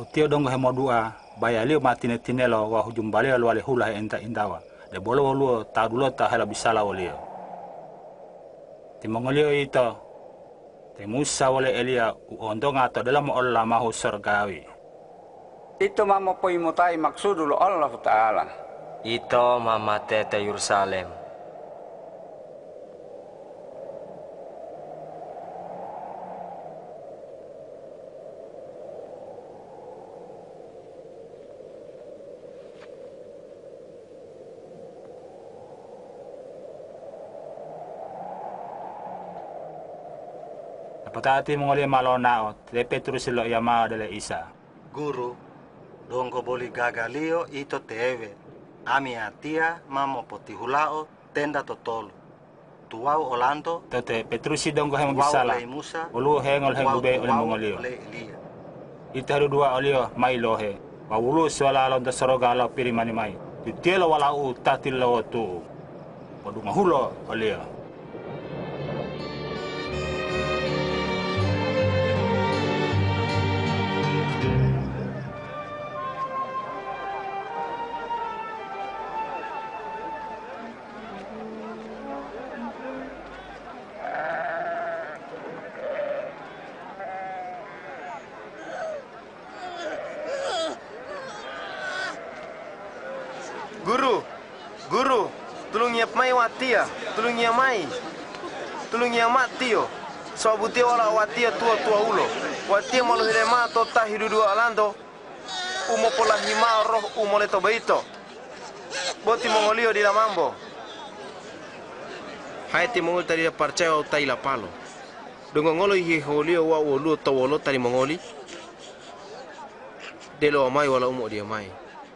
Tio dong he modua baya lio matine tinelo wa hujum baleo wale hula enta indawa. De bolo luo ta dulo ta hela bisala olio. Timongolio ito te Musa wale Elia uondonga to dalam olla mahu surgawi. Ito mama po imutai maksudul Allah Ta'ala. Ito mama tete Yerusalem. Patati mongoli malonao te Petrus lo yama dele Isa. Guru, dongo boli gagalio ito tewe. Ami atia mamo potihulao tenda totolo. Tuau Orlando. Tote Petrusi dongo hemo bisala. Ulu hengol hengube ole mongolio. Ito haru dua olio mai lohe. Wa ulu swala londa soroga lo pirimani mai. Titielo wala u tatilo tu. Podunga hulo olio. Guru, guru, tulung nyiap mai watia, tulung nyiap mai, tulung nyiap matio. Sabu tio wala watia tua tua ulo, watia malu hilema tota hidu dua alando, umo pola hima roh umo leto baito. Boti mongolio di la mambo. Hai ti mongol tadi percaya au tai la palo. Dongo ngolo hi holio wa wolu to wolo tadi mongoli. Delo mai wala umo dia mai.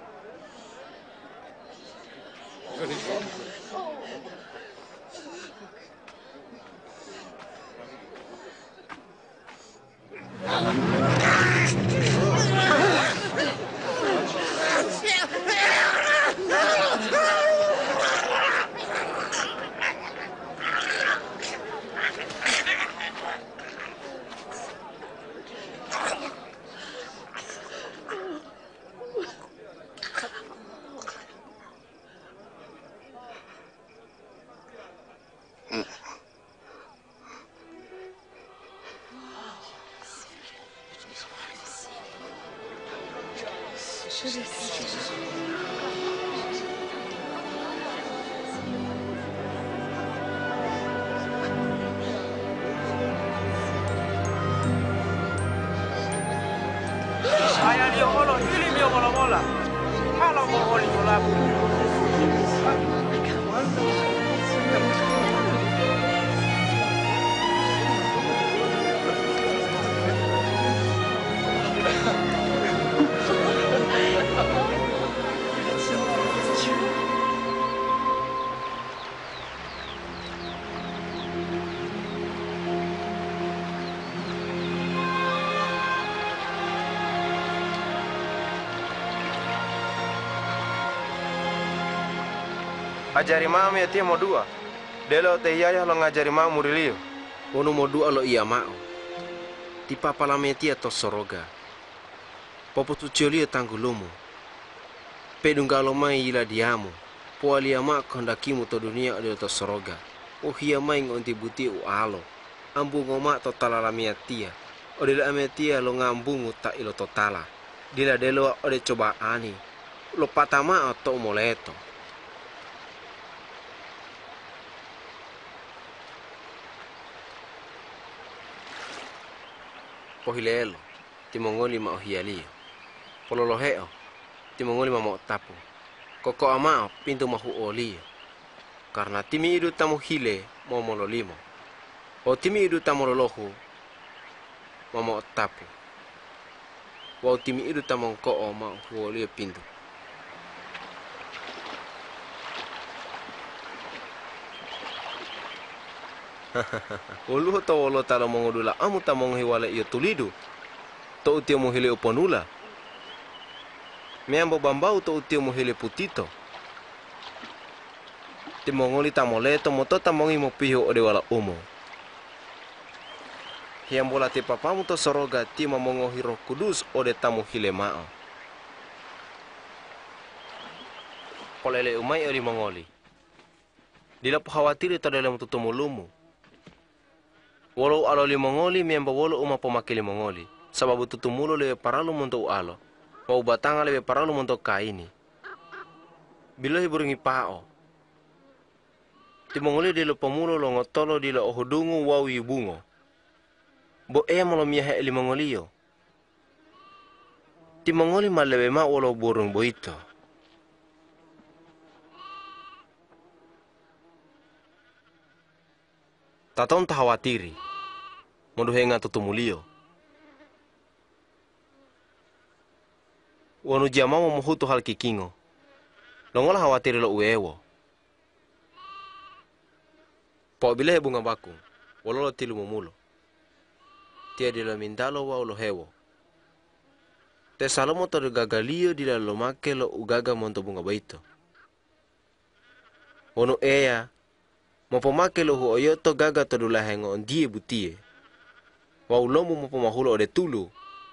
Ayah dia molo, ini dia molo mola. Kalau mau oli mola. Ajari mami atia mo dua. Delo te yaya lo ngajari mau murilio. Ono mo dua lo iya mau. Ti papa la metia to soroga. Popo tu ciolio tanggulumu. Pedungga lo mai ila diamu. Po alia ma kondakimu to dunia ade to soroga. O hia mai ngonti buti u alo. Ambu ngoma to talala metia. Ode la metia lo ngambungu ta ilo totala. Dila delo ode coba ani. Lo patama to moleto. Pohilelo, timongoli ma ohialio. Pololoheo, timongoli ma mo tapu. Koko amao, pintu mahu olio. Karena timi idu tamu hile, mo mololimo. O timi idu tamu lolohu, ma mo tapu. Wau timi idu tamu ko ma olio pintu. Ulu to wolo talo mongodula amu ta monghi wale iyo tulidu. To utio mohile uponula. Meambo bambau to utio mohile putito. Ti mongoli ta moleto moto ta mongi mo piho ode wala umo. Hiam bola te papamu to soroga ti mamongohi Roh Kudus ode tamu hilemao. Kolele umai ori mongoli. Dila khawatir ito dalam tutumulumu. Walau alo li mongoli miamba wolo uma pomakili mongoli. Sababu tutumulo lebe paralu untuk alo. Mau batanga lebe paralu untuk kaini. Bila hiburungi pao. Ti mongoli dilo pamulo lo ngotolo dilo ohudungu wawi bungo. Bo e malo miyahe eli mongolio. Ti mongoli malebe ma wolo burung boito. Taton tahawatiri. Moduhenga tutumulio. Wanu jamamo muhutu hal kikingo. Longola hawatiri lo uewo. Pau bila he bunga baku. Walolo tilu mumulo. Tia dila mindalo wa ulo hewo. Te salomo to gagalio dila lo make lo ugaga monto bunga baito. Wanu eya. Mopomake lo huoyoto gaga to dula hengo ondie butie. Wa ulomu mopomahulo ode tulu.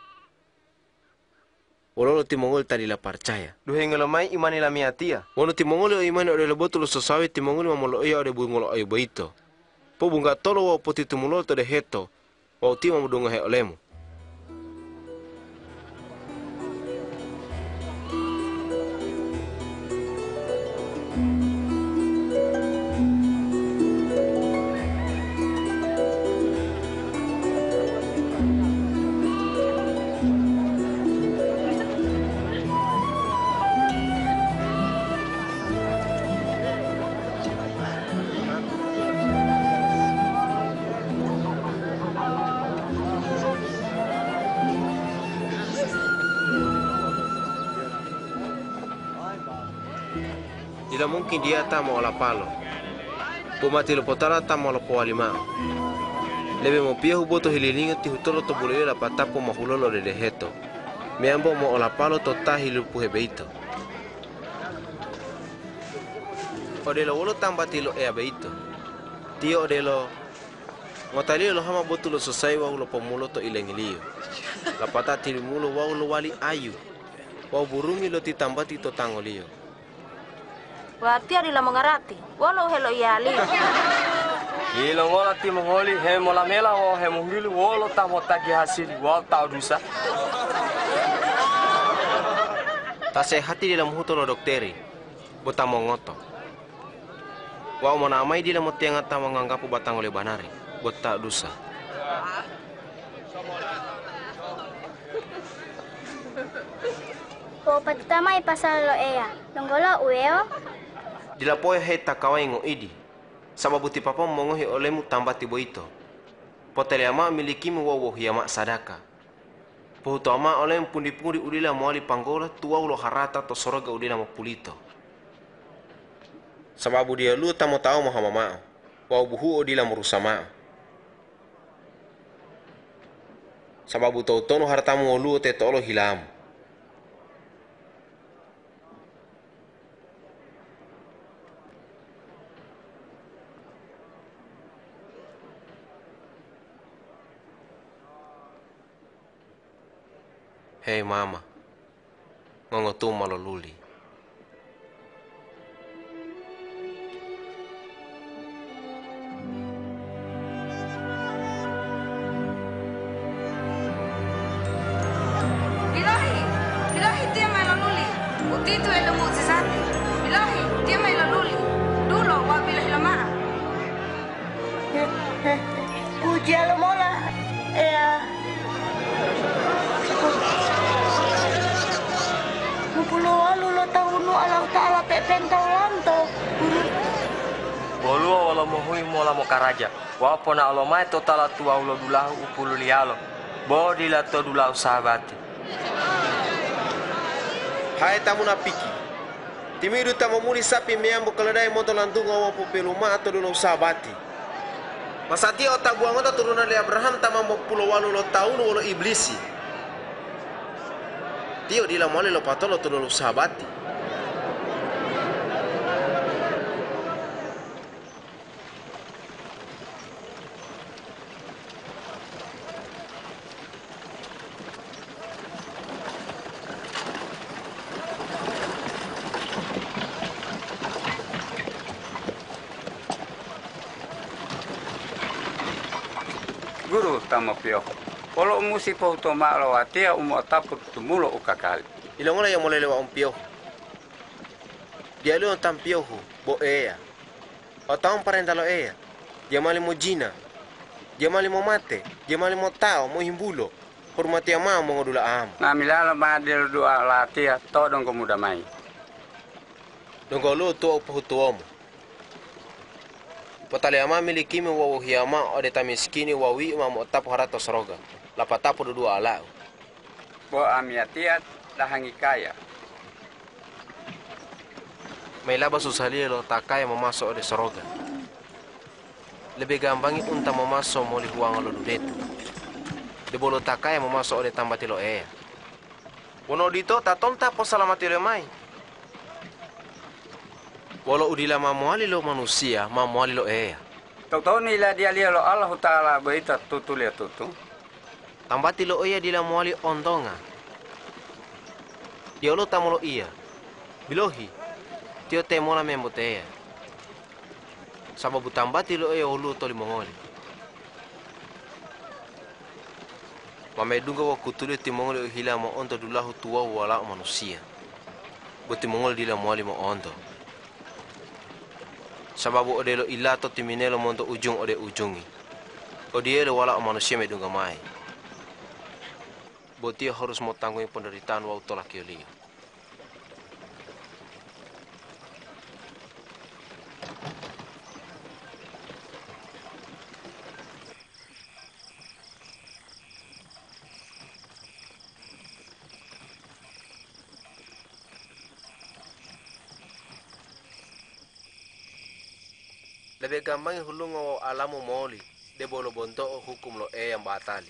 Walolo timongol tadi la percaya. Duhengo lo mai imani la miatia. Wano timongol o imani ode loboto lo sosawi timongol mamolo iya ode bungolo ayo baito. Po bunga tolo wa poti tumulol to de heto. Wa utima mudungo he olemu. Tidak mungkin dia tak mau olah palo. Pumati lo potara tak mau lo poalima. Lebih mau pia huboto hililinga ti hutolo to bulele la patapo mahulolo de deheto. Meambo mau olah palo to tahilu puhe beito. Odelo wolo tambati lo ea beito. Tio odelo ngotalio lo hama botu lo sosai wa ulo pomulo to ilengilio. La patati mulo wa ulo wali ayu. Wa burungi lo titambati to tangolio. Watia di la mengarati, walau helo iali. Ilo ngola ti mongoli he mola mela wo he mongili wolo ta motagi hasil wo ta dusa. Ta sehati di dalam hutolo dokteri, bota mongoto. Wa mona amai di dalam tiang ta menganggap batang oleh banari, bota dusa. Po patama ipasal lo eya, longgolo ueo. Dilapoe he takawai ngo idi. Sababu ti papa mongohi olemu tambati boito. Potele ama milikimu wawo hiyama sadaka. Pohuto ama olem pundi-pundi udila moali panggola tua ulo harata to soroga udila mo pulito. Sababu dia lu tamo tau mo hamama. Wau buhu udila morusama. Sababu tau tono hartamu olu te tolo hilamu. Hei mama, ngongo tu maloluli. Bilahi, bilahi dia mai laluli. Uti tu elo mukjizati. Bilahi dia mai laluli. Dulu wa bilahi lama. Puji Allah mola. Ya. Pulau alu lo tahu nu Allah Taala pepen taulanto. Bolu wala mohui mola mokaraja. Wa pona Allah mai to tala tua ulo dulahu upulu lialo. Bo dila to dulahu sahabati. Hai tamu napiki. Timiru tamu muli sapi meambo keledai moto lantung awa popeluma atau dulau sahabati. Masati otak buang otak turunan li Abraham tamam pulau walu lo tahu lo iblisi. Tio di la mole lo patolo to lo sahabati. guru tama pio. Polo musi po toma lo atia umo tapu tumulo ukakali. Ilongola yang mulai lewat umpio. Dia lu ontam pio hu bo ea. Otang parenta lo ea. Dia mali mo jina. Dia mali mo mate. Dia mali mo tao mo himbulo. Hormati ama mo ngodula am. Na milala ma dia dua latia to dong komuda mai. Dongko lu tu po tuomo. Potale ama milikimi wa uhiyama ode tamiskini wa wi ma mo tap harato soroga. Lapatapo dua alau. Bo amiatia dahangi kaya. May labas usali lo takaya memasok ode soroga. Lebih gampang unta memasok moli huang lo dudetu. De bolo takaya memasok ode tambati lo ea. Wono dito tatonta po salamati lo mai. Walau udila mamuali lo manusia, mamuali lo ea. Tau nila dia lia lo Allah Ta'ala baita tutu lia tutu. Tambati lo ea dila muali ondonga. Dia lo tamu lo ia. Bilohi. Tio temola membote ea. Sababu tambati lo ea ulu toli mongoli. Mamedunga wa kutuli timongoli uhila mo ondo dulahu tua wala manusia. Buti mongoli dila muali mo ondo. Sababu ode lo ilato timinelo monto ujung ode ujungi. Odielo wala manusia medunga mai. Botia harus mau tanggung penderitaan wau tolak yolio. Lebih gampang hulung o alamu moli de bolo bonto o hukum lo e yang batali.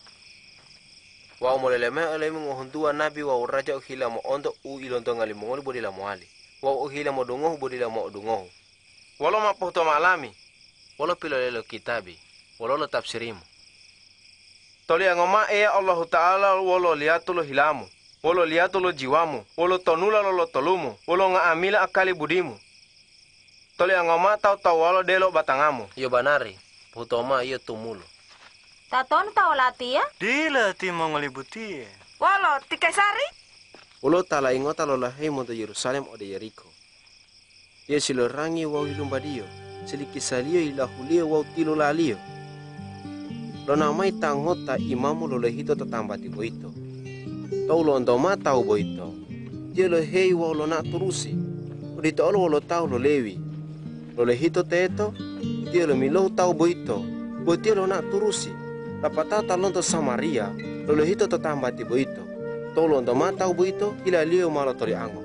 Wa moleleme olemi ngohundua nabi wa raja uhila mo ondo u ilonto ngali mongoli bodi la moali. Wa uhila mo dungoh bodi la mo dungoh. Walo ma poto malami. Walo pilolelo kitabi. Walo lo tafsirimu. Toli angoma e Allah Ta'ala walo liatu lo hilamu. Walo liatu lo jiwamu. Walo tonula lo lo tolumu. Walo nga amila akali budimu. Toli angoma tau tau walo delo batangamu. Iyo banari. Putoma iyo tumulo. Taton tau latia? Dila ti mongolibuti. Walo, tikesari? Ulo tala ingota lo lahei monto Yerusalem ode Jericho. Ia silo rangi wau hilumbadio. Seliki salio ila hulio wau tilo lalio. Lo namai tangota imamu lo lehito tatambati boito. Tau lo ondoma tau boito. Dia lo hei wau lo nak turusi. Udito olo lo tau lo lewi. Lo lehito teto. Dia lo milo tau boito. Boitio lo nak turusi. Lapata talonto Samaria, lo hito tatambati boito. Tolo ndo mata boito, ila lio malo tori ango.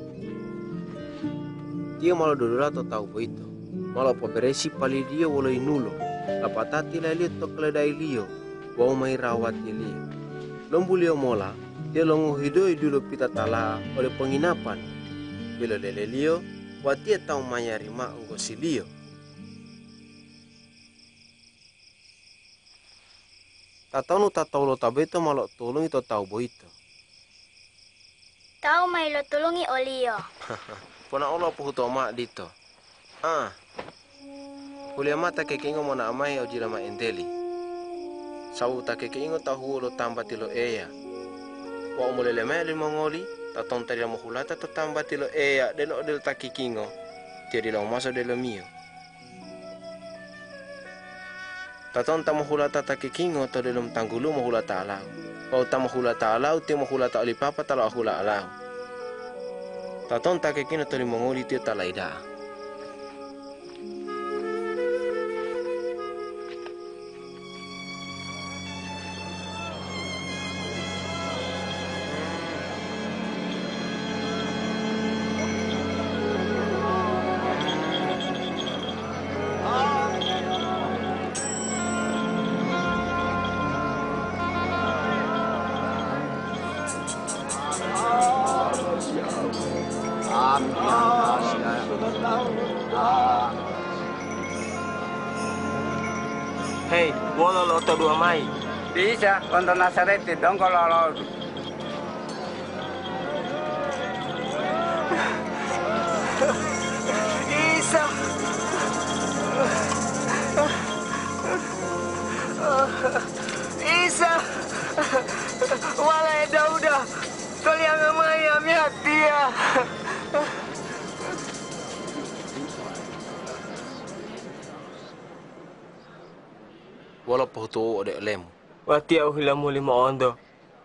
Dia malo dodora to tau boito. Malo poperesi pali dia wolo inulo. Lapata tila lio to keledai lio, wau mai rawat lio. Lombu lio mola, dia longo hidoi dulu pita tala oleh penginapan. Bila lele lio, watia tau mayari ma unggo si lio. Tatonu tatau lo tabeto malo tolong itu tau boito. Tau mai lo tulungi olio. Pona olo puhuto ma dito. Ah. Kulia mata kekingo mona amai au jira ma endeli. Sabu ta kekingo tahu lo tambati lo eya. Wa umulele me li mongoli, taton tari mo hulata to tambati lo eya delo del takikingo. Tiadi lo maso delo mio. Taton ta mahulata takikingo to delum tanggulu mahulata alau. Kau ta mahulata alau te mahulata olipapa talo ahula alau. Taton takikino to limongoli te talaida. Hei, wala lo to dua mai. Bisa, untuk Nasareti dong kalau lo. Isa. wala pohutu ode lemu. Watia uhilamu lima ondo.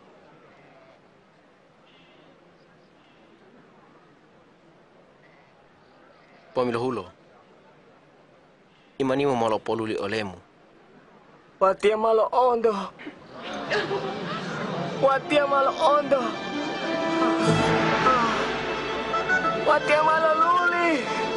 Pamilohulo. Imani mo malo poluli olemu. Watia malo ondo. Watia malo ondo. Watia malo luli.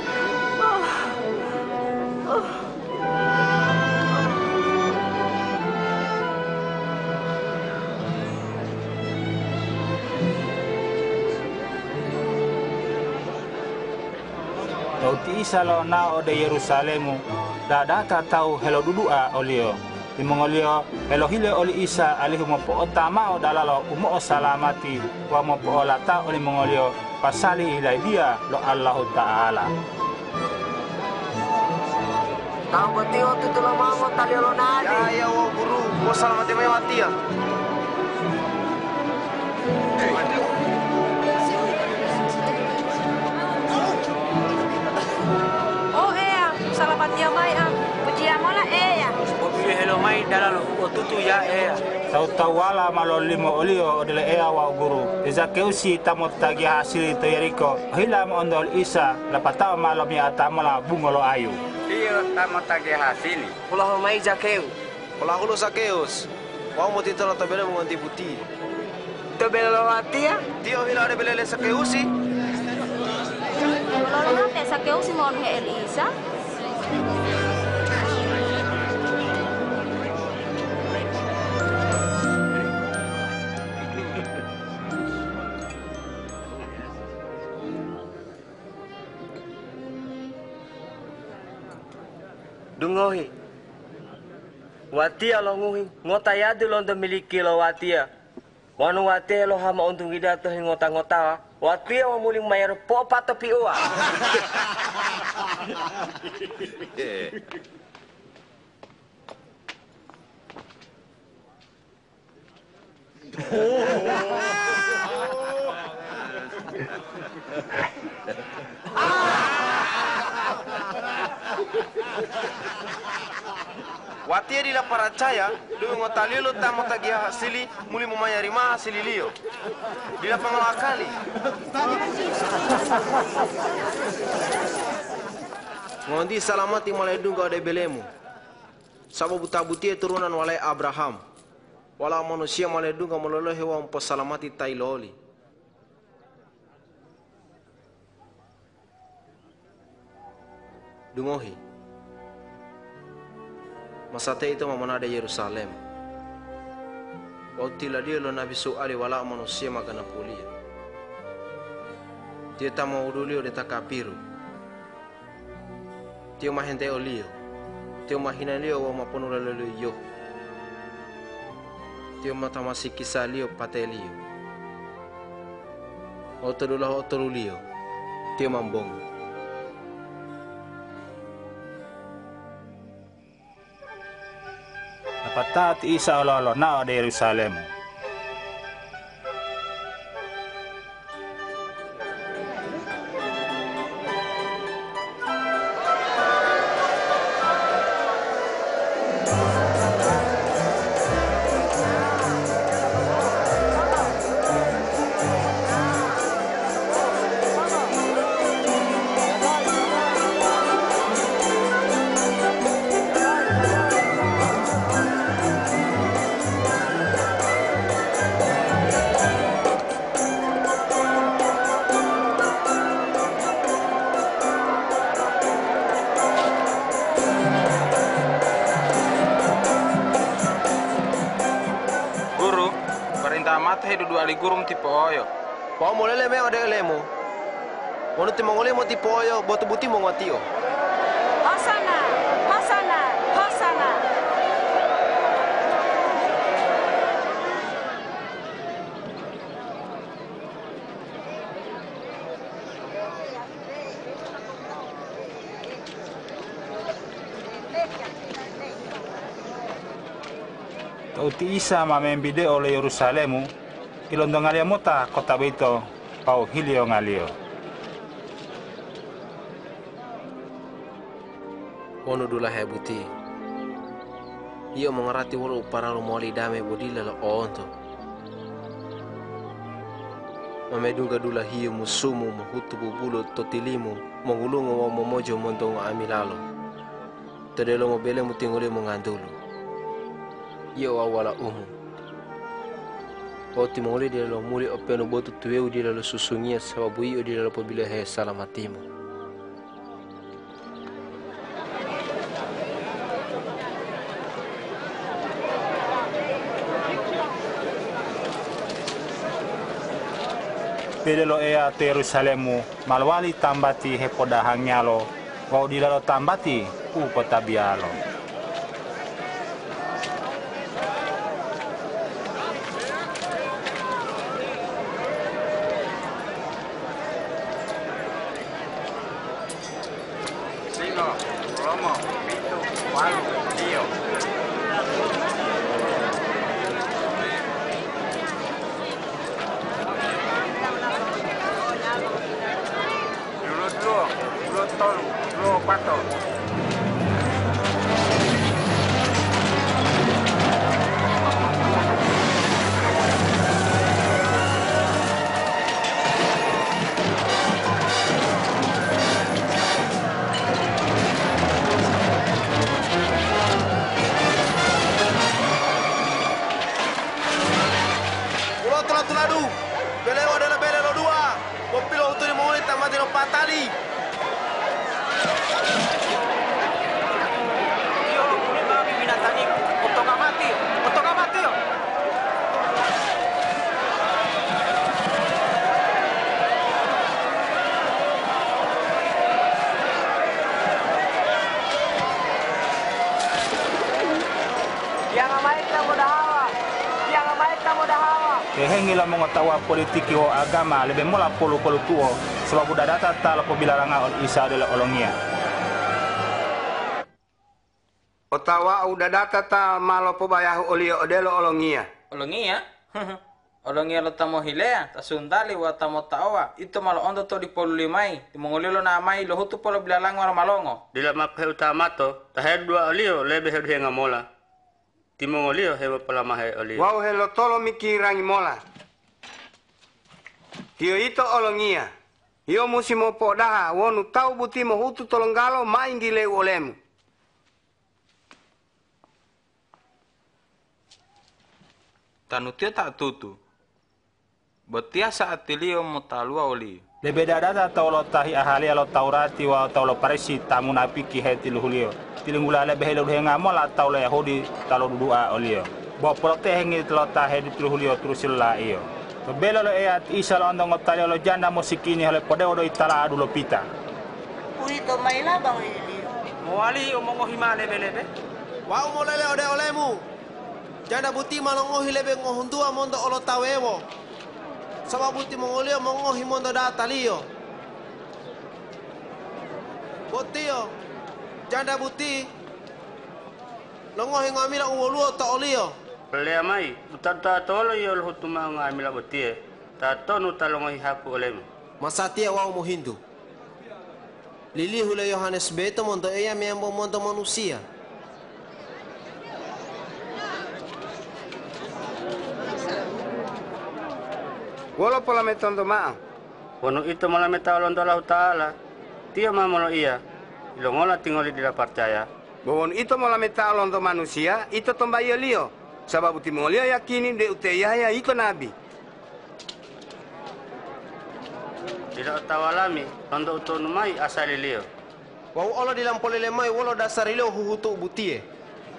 Tau ti isa lo na o de Yerusalemu, da data tau helo dudua olio. Imongolio helo hile oli isa alihu mo po otama o dalalo umo o salamati wa mo po lata oli mongolio pasali ilai dia lo Allah Ta'ala. Tau bati o tutulo mamo tali lo nadi. Ya ya wo guru, wo salamati mai watia. Oh ea, salamat ya mai ah. Puji amola ea. Mobil helo mai dalalo o tutu ya ea. Tau tawala malo limo olio odele ea wa guru. Ezakeusi tamot tagi hasil to Yeriko. Hila mo ondol isa lapatao malo mi atamala bungolo ayu. Iyo tamot tagi hasil. Pulau mai Zakeu. Pulau hulu Zakeus. Wao mo titolo tabele mo anti buti. Tabele lo watia? Tio hila de belele Zakeusi. Pulau lo nate Zakeu si mon he Elisa. Dungohi. Watia lo nguhi ngotaya de lo miliki lo watia. Wanu watia lo hama untung ida to ngota-ngota. Watia mo muling mayar po pato piua. Watia di la paracaya, dumi ngotalio tamo tagia hasili, muli mumayari ma hasili lio. Di la pangalakali. Ngondi salamati malai dunga de belemu. Sababu tabutie turunan walai Abraham. Wala manusia malai dunga mololohe wa mpo salamati tailoli. Dungohi. Masate itu memanada Yerusalem. Waktu dia lo nabi soali wala manusia magana polia. Dia tama udulio de takapiru. Dia mahente olio. Dia mahina lio wa maponula lelo yo. Dia matamasi kisalio patelio. Otodulah otorulio. Dia mambong. Napatat isa ololo na o de Yerusalemu. Dudu ali gurum tipo oyo. Pau molele me ode lemo. Wono ti mongole mo tipo oyo botu buti mo ngatio. Hosana, Hosana, Hosana. Tau ti isa mamembide oleh Yerusalemu. Ilondo ngalia mota kota beito pau hilio ngalio. Wono dula hebuti. Iyo mengerti wolo para lo moli dame bodila lo onto. Mamedunga dula hiyo musumu mahutu bubulo totilimu mangulungo wa momojo montongo amilalo. Tadelo mobele mutingole mengandulu. Iyo awala umu. Oti mangole dia lo muli openo botu tuweu dia lo susungia sababu iyo dia lo pabila he salamatimu. Pedelo ea te Yerusalemu malwali tambati hepoda hangyalo wau dilalo tambati upo tabialo. Sino, Romo, Pintu, Walu, Dio. Dua, dua tolu, dua pato. Ulo tula tuladu, beleo adalah belelo dua, mobil uturi mohon tamati no patali. Kehengi la mengetawa politiki o agama lebih mula polu-polu tuo sebab udah data tala pobilaranga ol Isa adalah olongia. Otawa udah data ta malo pobayahu olio odelo olongia. Olongia? Olongia lo tamo hilea, tasundali wa tamo taowa. Itu malo ondo to di polu limai, di mongolilo na amai lo hutu polo bilalang wala malongo. Dila makhe utamato, tahed dua olio lebe hedhe ngamola. Timongolio hewa palamahe olio. Wau helo tolo mikirangi mola. Tio ito olongia. Iyo musimo podaha wonu tau butimo hutu tolonggalo maingile olemu. Tanutio tak tutu. Betia saat tilio mutalua oli. Lebih data tau lo tahi ahali lo taurati wa tau lo parisi tamu napiki heti luhulio. Tilingula lebih helo henga mola tau lo Yahudi talo dudua olio. Bawa prote hengi telo tahe di luhulio terusilla iyo. Belo lo eat Isa lo andong otali lo janda musikini hole pode odo itala adu lo pita. Urito maila bang ini. Moali omongo hima lebe-lebe. Wau molele ode olemu. Janda buti malongohi lebe ngohundua mondo olo tawewo. Sama buti mongolio mongohi mondo data liyo. Botio, janda buti longohi ngamila uwoluo ta olio. Pelea mai, utata tolo yo hutuma ngamila botie. Tato nutalongohi haku olemu. Masatia wau muhindu. Lili hule Yohanes Beto mondo eya miambo mondo manusia. Wala pala metondo maa. Wano ito mala metawalon Allah Ta'ala. Tiyo mamalo iya. Ilongola tingoli dila percaya. Bahwa ito mala metawalon to manusia. Ito tombayo liyo. Sababu timolio yakini de uteyaya ito nabi. Tidak tawalami. Tondo utonumai asali liyo. Wau Allah dilampolele mai walo dasar ilio huhutu butie.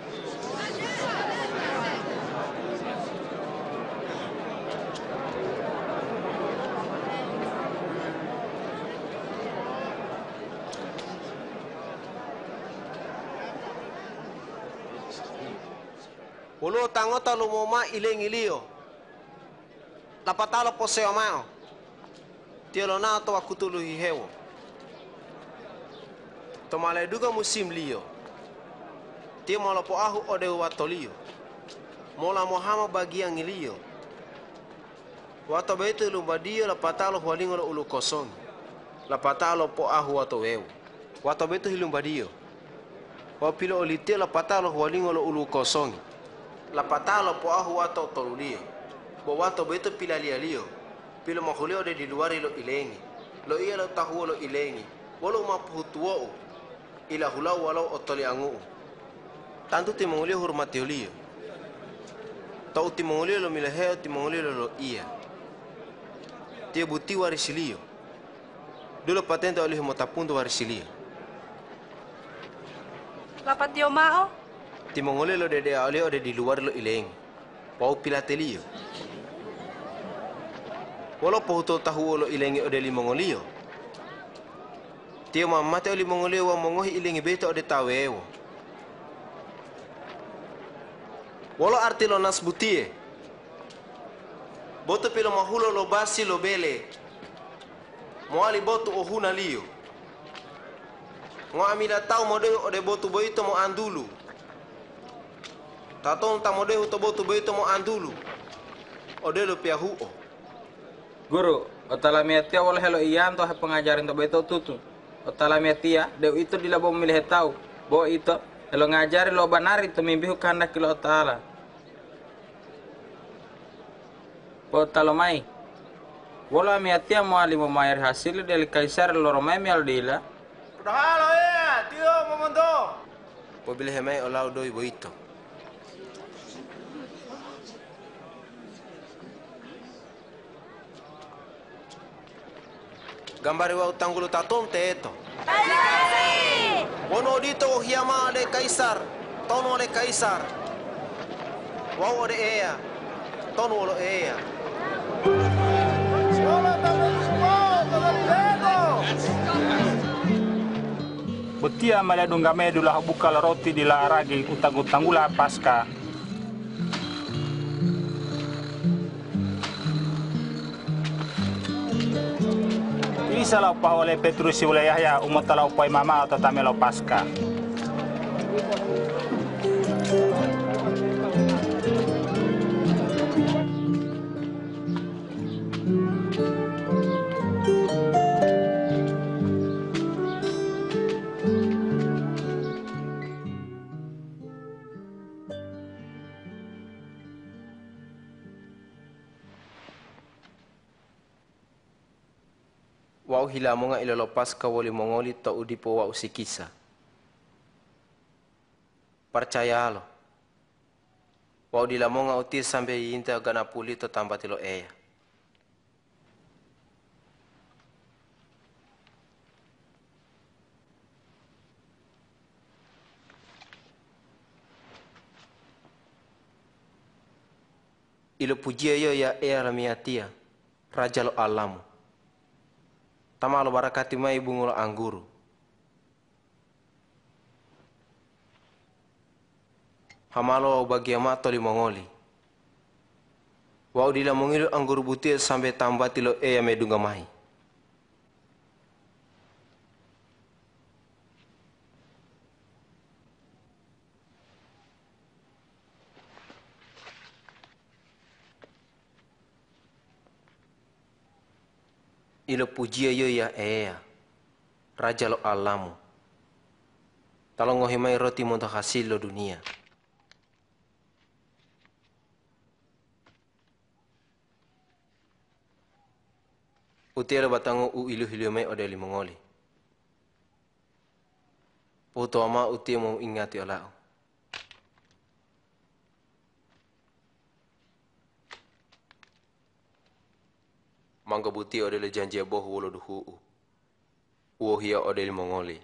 Ulo tangota lumoma ileng ilio. Lapatalo poseo mao. Tiolo na to akutulu hihewo. Tomale duga musim lio. Tio malapo ahu ode watolio. Mola Muhammad bagian ilio. Wato betu lumbadio lapatalo hualingo ulu kosong. Lapatalo po ahu wato wew. Wato betu hilumbadio. Wa pilo olitia la patalo hualingo lo ulu kosongi. La patalo po ahu wato tolulio. Bo wato beto pila lia lio. Pilo mahulio de di luari lo ilengi. Lo iya lo tahu lo ilengi. Walau mapuhutuo. Ila hulau walau otoli angu. Tantu timongulio hormati olio. Tau timongulio lo milaheo timongulio lo iya. Tia buti warisilio. Dulu patente oleh motapunto warisilio. Lapat yo mao? Timongolio lo dede oleh ode di luar lo ileng. Pau pilatelio. Walau pauto tahu lo ilengi ode limongolio. Tia mamate oli mongolio wa mongohi ilengi beto ode tawewo. Walau arti lo nas butie. Boto pilo mahulo lo basi lo bele. Moali boto ohuna lio. Ngo amila tau mode ode botu boito mo andulu. Taton ta mode to botu boito mo andulu. Ode lo piahu o. Guru, otala metia wala helo iyan to he pengajarin to boito tutu. Otala metia de itu dilabo milih tau. Bo itu helo ngajari lo banari to mimbihu kana kilo otala. Bo talo mai. Wala metia mo ali mo mayar hasil del kaisar lo romai mialdila. Halo ya, tio momondo. Pobile hemai olau doi boito. Gambari wa utanggulu taton teto. Wono dito hiyama de kaisar, tono le kaisar. Wao de ea, tono lo ea. Betia mala dungame dula buka roti di la aragi utang-utanggula pasca. Isa lau pa oleh Petrus si wilayah ya umat lau pa mama atau tamelo pasca. Wau hilamonga ilolopas kawali mongoli ta udipo wau sikisa. Percaya lo. Wau dilamonga uti sampai yinta ganapuli to tambatilo eya. Ilo pujia yo ya eya ramiatia, raja lo alamu. Tamalo barakati mai bungulo angguru. Hamalo bagia mato li mongoli. Wau dila mongilo angguru butir sampai tambati lo eya medunga mai. Ilo pujia yo ya ea, raja lo alamu. Talong ngohimai roti monto hasil lo dunia. Utiara batango u ilu hilio mai ode li mongoli. Puto ama utia mau ingati olau. Mangga buti ode le janji boh wolo duhu u. Uo hia ode li mongoli.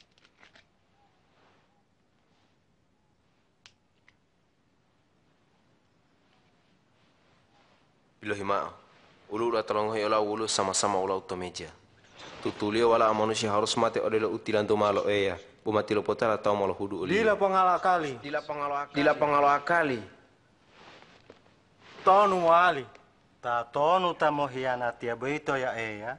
Bilo himao. Ulu ulah tolong hoi olau ulu sama-sama ulau to meja. Tutulio wala manusia harus mati ode le utilan to malo eya. Bumati lo potala tau malo hudu oli. Dila pangala kali. Dila pangalo akali. Dila pangalo akali. Tonu wali. Ta tonu ta mohianati abeito ya eya.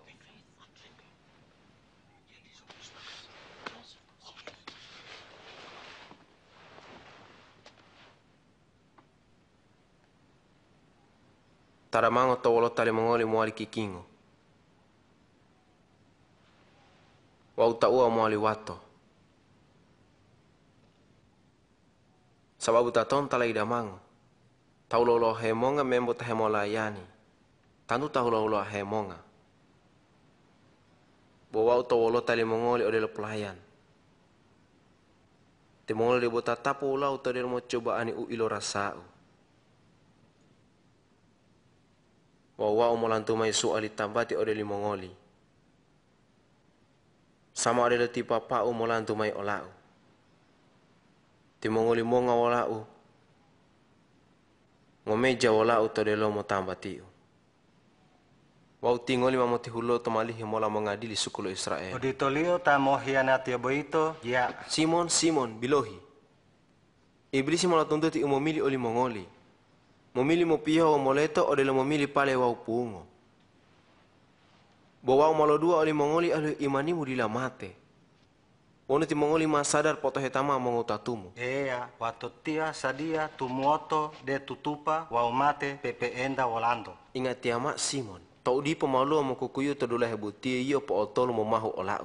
Taramango tawolo tali mongoli muali kikingo. Wau taua muali wato. Sababu taton talai damang. Tau lolo hemonga membo tahemola yani. Tantu tahu lolo hemonga. Bawa uto wolo tali mongoli odelo pelayan. Te mongoli debo tatapo ulau tadi mo coba ani u ilo rasau. Bawa umolantu mai soali tambati odeli mongoli. Sama odelo tipa pa umolantu mai olau. Te mongoli monga walau. Ngomeja walau todelo mo tambatiu. Wau tingoli mamoti hulo tomalihi mola mengadili suku lo Israel. Oditolio ta mo hianati boito ya. Simon Simon bilohi. Iblis mola tuntuti umomili oli mongoli. Momili mo piho o moleto odelo momili pale wau pungo. Bo wau malo dua oli mongoli alu imanimu dila mate. Ono ti mongoli masadar poto hetama mongotatumu. Ea watotia sadia tumuoto de tutupa wau mate pepe enda walando. Ingat tiama Simon. Tau di pemalu mo kukuyu todula hebuti iyo po otolo mo mahu olau.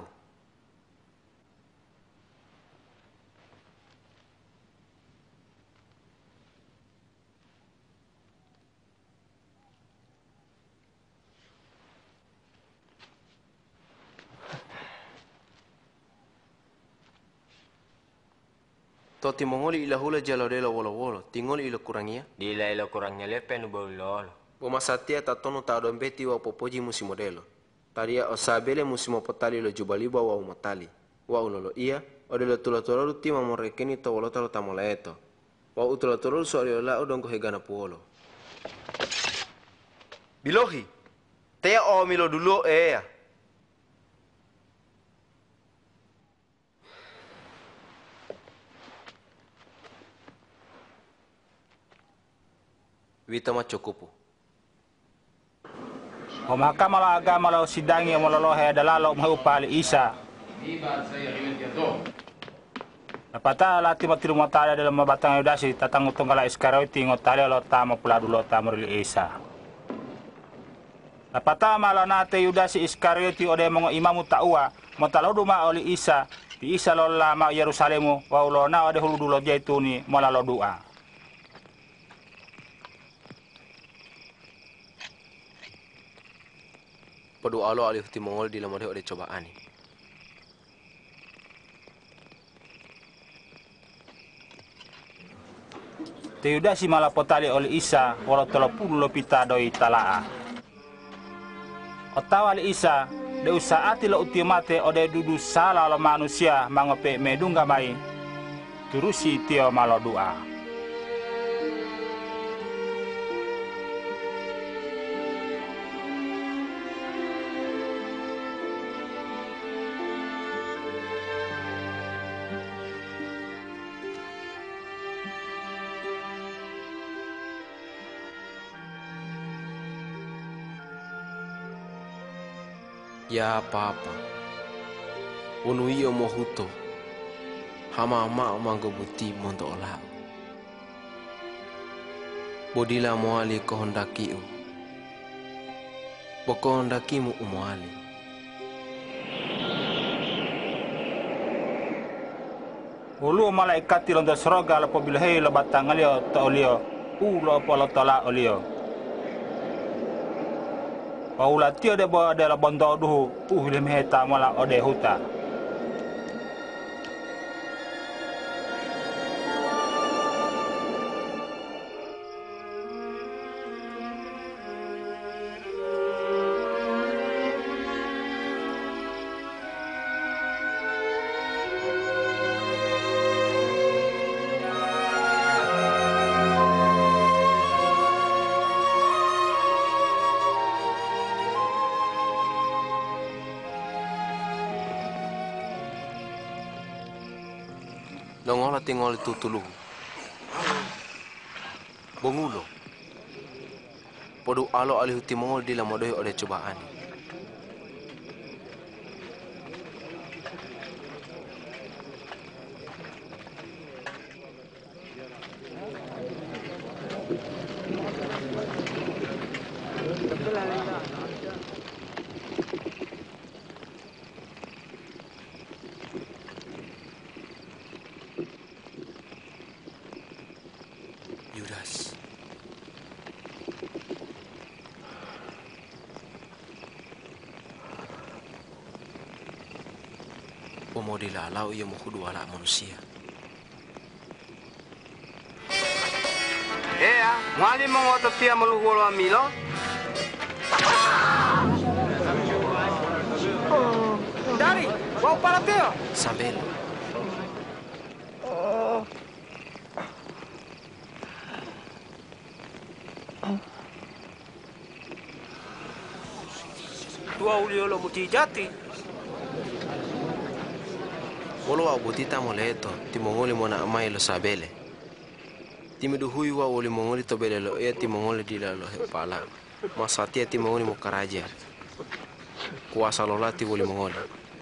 Toti mongoli ila hula jalo dela wolo wolo, tingoli ila kurangnya. Dila ila kurangnya lepe nu bololo. Boma satia tatono ta dombeti wa popoji musi modelo. Taria osabele musi mo potali lo jubaliba wa umatali. Wa ulolo iya, odelo tulatoro tima morekeni to wolota lo tamolaeto. Wa utulatoro so la odongo hegana puolo. Bilohi. Tea o milo dulu ea. Wita macukupu. O mahakama la agama la sidangi o mololohe dalalo mahupali Isa. Napata la timatiru motala dalam mabatang yudasi tatang utunggala iskaroti ngotali lo tamo pula dulo tamurili Isa. Napata mala nate yudasi iskaroti ode mongo imamu taua motalodu ma oli Isa di Isa lo lama Yerusalemu wa ulona ode hulu dulo jaituni molalo doa. Padu alo alih ti mongol di lamode ode cobaani. Teuda si malapotali oleh Isa walau telopulu lo pita doi talaa. Otawa li Isa de usaati lo utimate ode dudu sala lo manusia mangope medunga mai. Turusi tio malo doa. Ya papa. Unu iyo mohuto. Hama ma mango buti mondo olau. Bodila moali kohondakiu. Bokohondakimu umoali. Ulu malaikat londo sroga lo pobilhei lo batangalio to olio. Ulo polo tola olio. Paula tio de bo de la bondo duhu uhile meheta mala ode huta. Nongola tingol tutulu. Bongulo. Podu alo alih timongol di lamodoi ode cobaani. mau dilalau ia mau kudu ala manusia. Ea, mwali mongoto tia maluholo amilo. Dari, mau para teo. Sabelo. Tua uliolo mujijati. Wolo wa botita moleto, ti mongoli mona amai lo sabele. Ti meduhui wa woli mongoli to bele lo e ti mongoli di la lo hepala. Masatia ti mongoli mo karaja. Kuasa lola ti woli mongoli.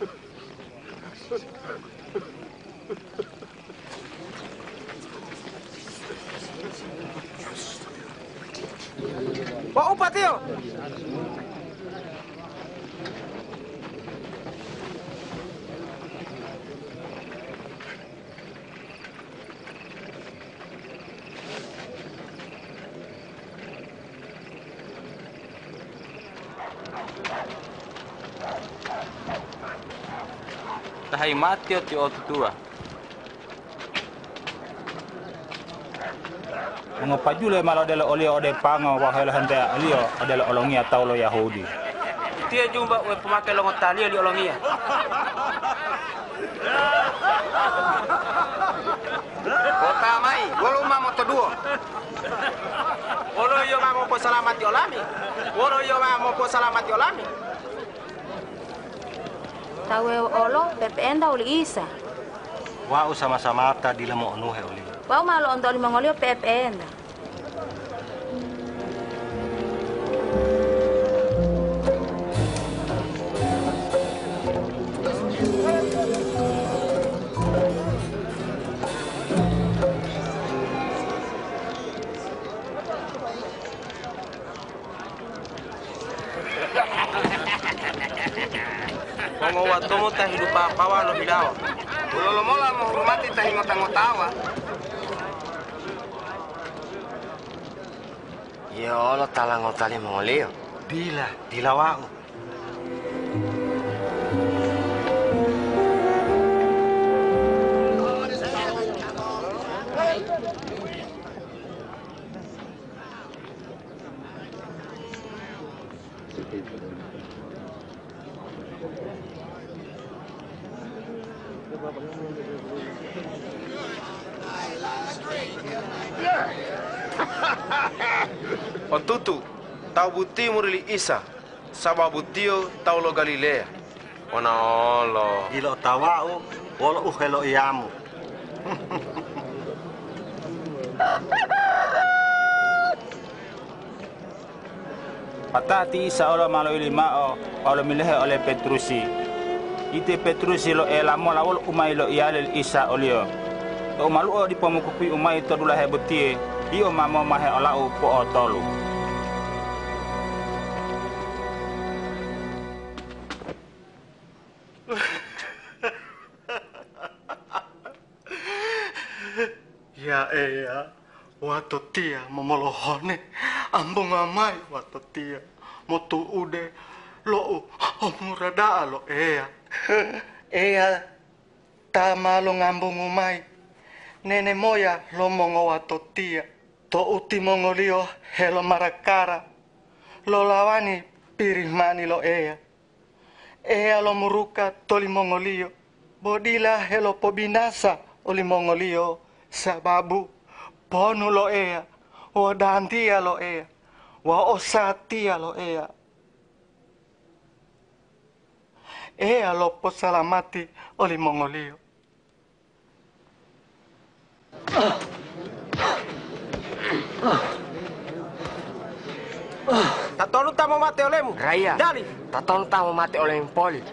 Wa upatio. Tahai mati o ti o tutua. Ngo pajule malo dele oli ode pango wa hela hande alio ade olongia taulo Yahudi. Tia jumba we pemakai longo tali di olongia. Kota mai, wolo mamo teduo. Wolo yo mamo po salamat di olami. Wolo yo mamo po salamat di olami. Tawe olo pependa uli isa. Wau sama-sama ta di lemo onuhe oli. Wau malo ondo li mangolio pependa. Kongo watomo ta hidupa pawa lo hidawa. Ulolo mola menghormati tahi ngota-ngotawa. Ya Allah tala ngotali mongolio. Bila, dilawau. Otutu, tau buti murili Isa, sababu tio tau lo Galilea. Ona olo. Ilo tawau, wolo uhelo iamu. Patati Isa olo malo ilimao olo milehe ole Petrusi. Ite Petrusi lo elamo lawol umai lo ialel Isa olio. To malu o di pamukupui umai to dula hebutie. Iyo mamo mahe olau po otolu. Ya ea, wato tia momolohone, ambong amai wato tia, motu ude, lo omurada lo ea. Ea, ta malo ngambong umai, nene moya lo mongo wato tia, to uti mongolio helo marakara, lo lawani pirimani lo ea. Ea lo muruka toli mongolio, bodila helo pobinasa oli mongolio. Sababu ponu lo ea, wa dantia lo ea, wa osatia lo ea. Ea lo posalamati oli mongolio. Tatolu tamo mate olemu. Raya. Dali. Tatolu tamo mate olemu poli.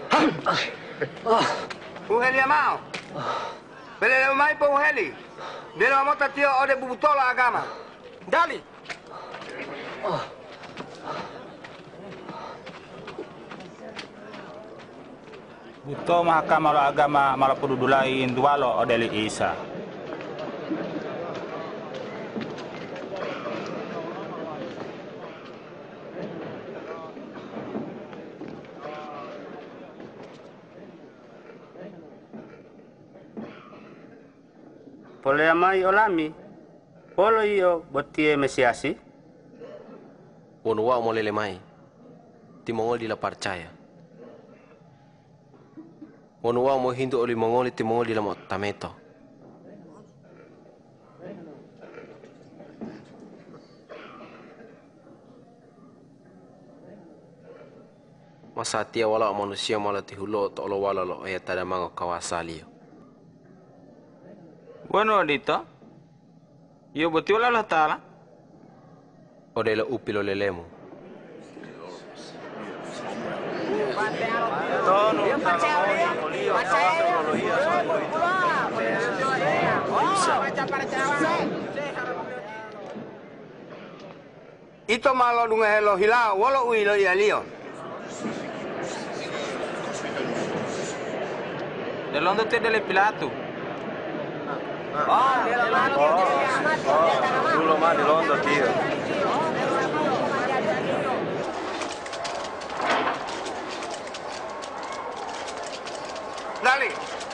Uheli amao. Belele mai po uheli. Dele mota tio ode bubutola agama. Dali. Buto mahakama lo agama malo pududulai indualo odeli Isa. Pole mai olami. Polo iyo botie mesiasi. Wono wa mo lele mai. Ti mongol di la percaya. Wono wa mo hindu oli mongol ti mongol di la mo tameto. Masa tia wala manusia malah ti hulo to lo wala lo ya tada mango kawasalio. Bueno dito. Yo boti wala la tala. Odela upilo lelemu. Tono, ito malo dunga helo hila walo uilo ya lio. Delondo te dele Pilato. Oh, dulu mah di Londo tio. Dali.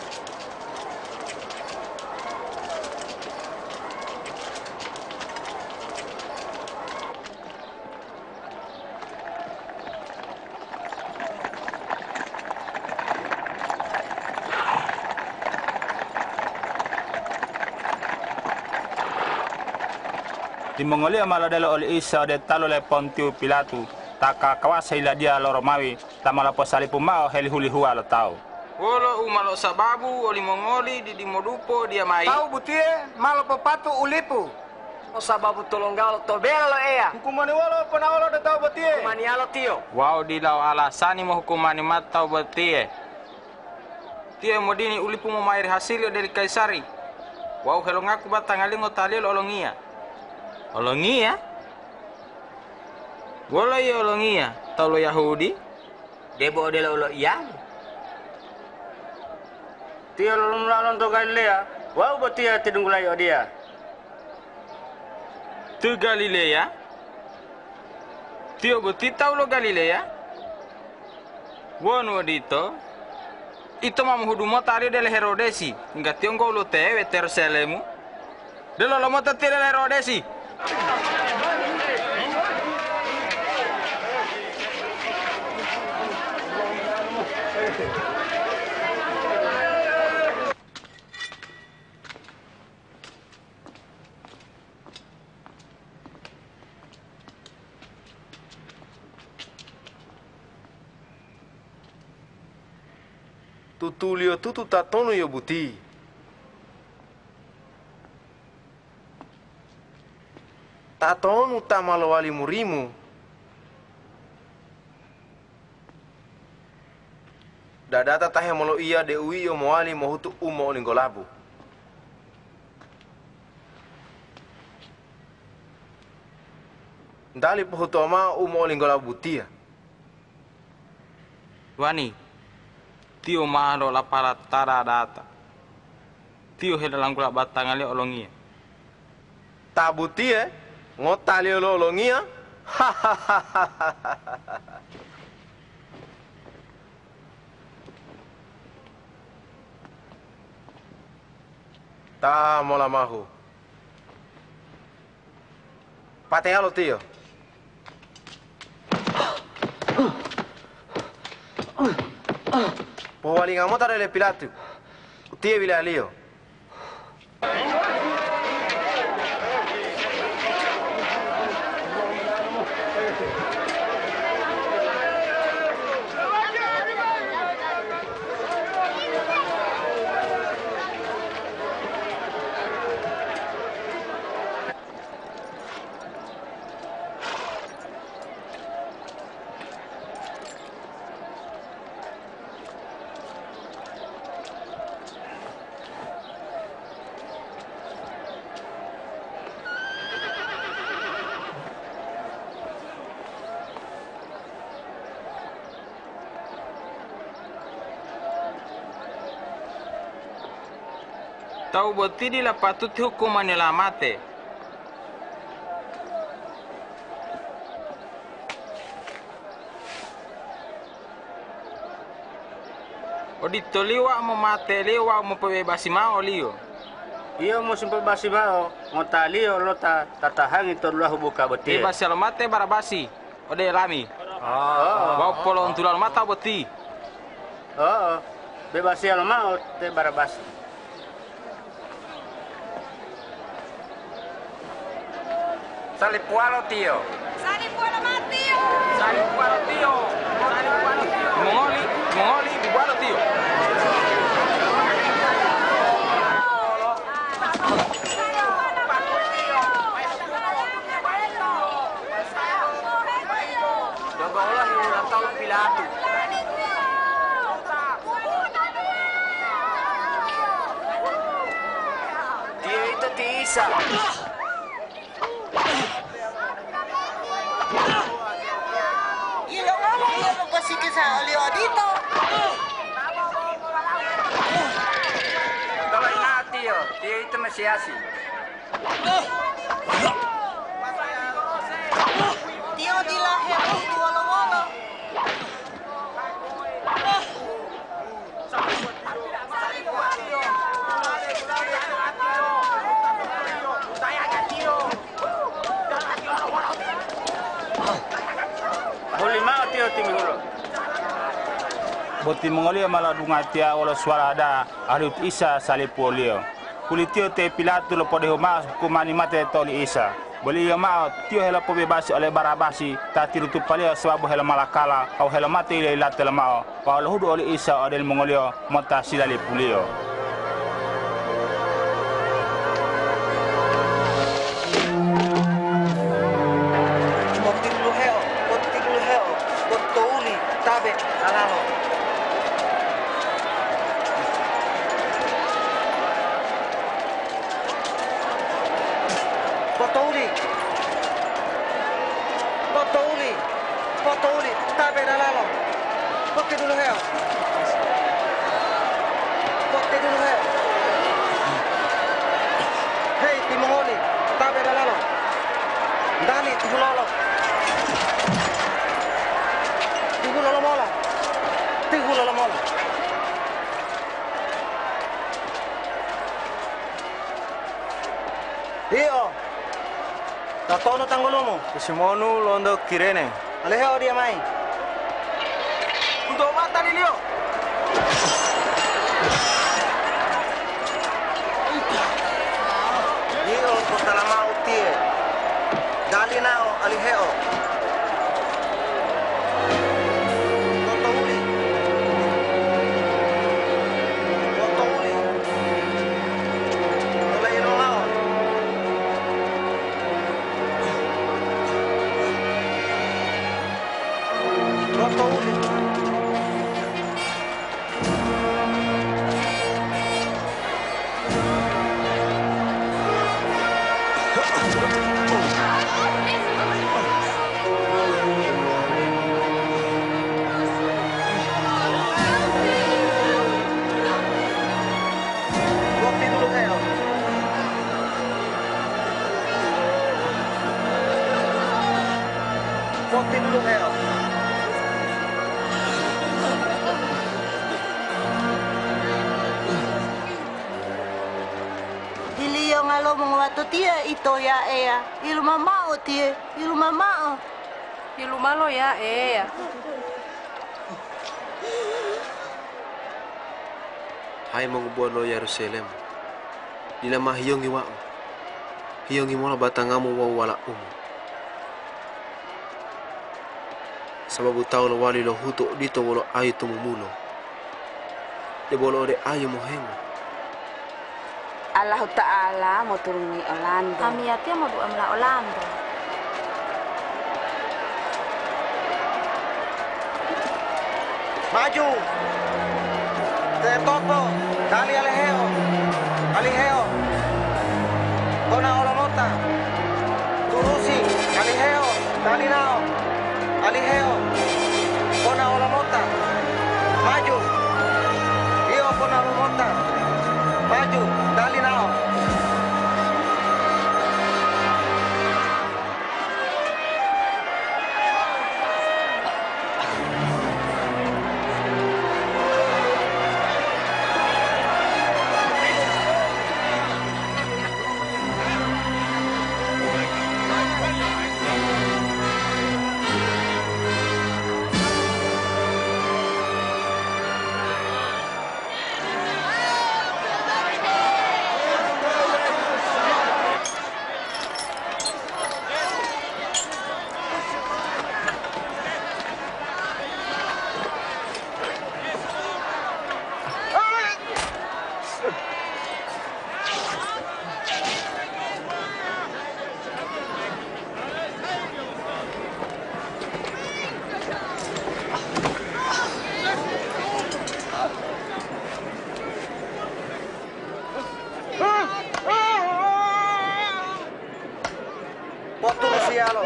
Di Mongolia maladelo oli Isa de talo le Pontiu Pilatu taka kawasa ila dia lo Romawi tamala posali pumao heli huli huwa lo tau. Wolo umalo sababu oli Mongoli di dimodupo dia mai. Tau butie malo pepatu ulipu. O sababu tolonggalo to bela lo ea. Hukumani walo panawalo de tau botie. Hukumani alo tio. Wow di lau alasani mo hukumani matau betie. Tio modini ulipu mo mairi hasilio dari Kaisari. Wow helongaku batangalingo talio olongia. Olongia? Wala ya olongia, tau lo Yahudi? Debo de lo iya. Tio lolong lalon to Galilea. Wau botie tidunggulai odia. Tu Galilea? Tio boti tau lo Galilea? Wono dito? Ito mamuhudumo tari dele Herodesi. Enggak tio ngau lo tewe Yerusalemu. Delo lo mota tiri dele Herodesi. Tutulio tutu tatono yo buti. Tatonu tamalo wali murimu. Dadata tahe molo iya de uio moali mohutu umo olingolabu. Ndali pohutu ama umo olingolabu tia. Wani, tio mahalo la para tara data. Tio hedalangula batangali olongia. Tabutie, ngotali olongia. Ta mola mahu. Patealo tio. Powali ngamo tare le Pilato. Tio vile alio. Tau boti di la patut hukuman nila mate. O dito liwa mo mate liwa mo pabebasi mao liyo. Iyo mo simple basi mao, ngotalio lo ta tatahangi to dulu buka beti. Bebas kalau mate barabasi. Ode lami. Oh. Bau polo untulan mata beti. Oh. Bebas kalau mau te barabasi. Salipualo tio. Salipualo matio. Salipualo tio. Salipualo tio. Mongoli, mongoli dibualo tio. Jaga Allah yang ulang tahun Pilato. Dia itu ti Isa. Iya, ngomong ya lo pasti kisah oleh dito. Kalau ingat tio, tio itu masih asih. Tio dilahir di wala-wala. Boleh mau tio timihulo. Boti mongolio malah dungatia wala suara ada ahli Isa salipolio. Kulitio te Pilato lo pode homa kumani mate toli Isa. Boleh yo mau tio hela po bebas oleh barabasi tati rutu palio sebab hela malakala au hela mate ile ilate la mau. Wa lo hudu oleh Isa odel mongolio mota silali pulio. Tabe, alalo. Potoli. Potoli. Potoli. Tabe, alalo. Pote dulu heo. Pote dulu heo. Hei, timongoli. Tabe, alalo. Dani, tihulolo. Tigulo la mola. Tigulo la mola. Iyo. Tatono tanggulumu. Kesimonu londo kirene. Aleheo dia mai. Untuk mata Lilio. Iyo kota lama utie. Dalinao aleheo. Pote dulu heo. Ilio ngalo mengwatu tia ito ya ea. Ilu mamao tia, ilu mamao. Ilu malo ya ea. Hai mengubah lo Yerusalem. Dila mah hiyongi wa'u. Hiyongi mola batangamu wa wala umu. Sababu tau lo wali lo huto dito wolo ayu tumumulo. De bolo de ayu mohemu. Allah Ta'ala mau turuni Orlando. Kami ya mau doa mela Orlando. Maju. Te toto. Dali aleheo. Aleheo. Kona olamota. Turusi. Aleheo. Dali nao. Aliheo, kona olamota, maju, iyo kona olamota, maju, dali nao. tialo.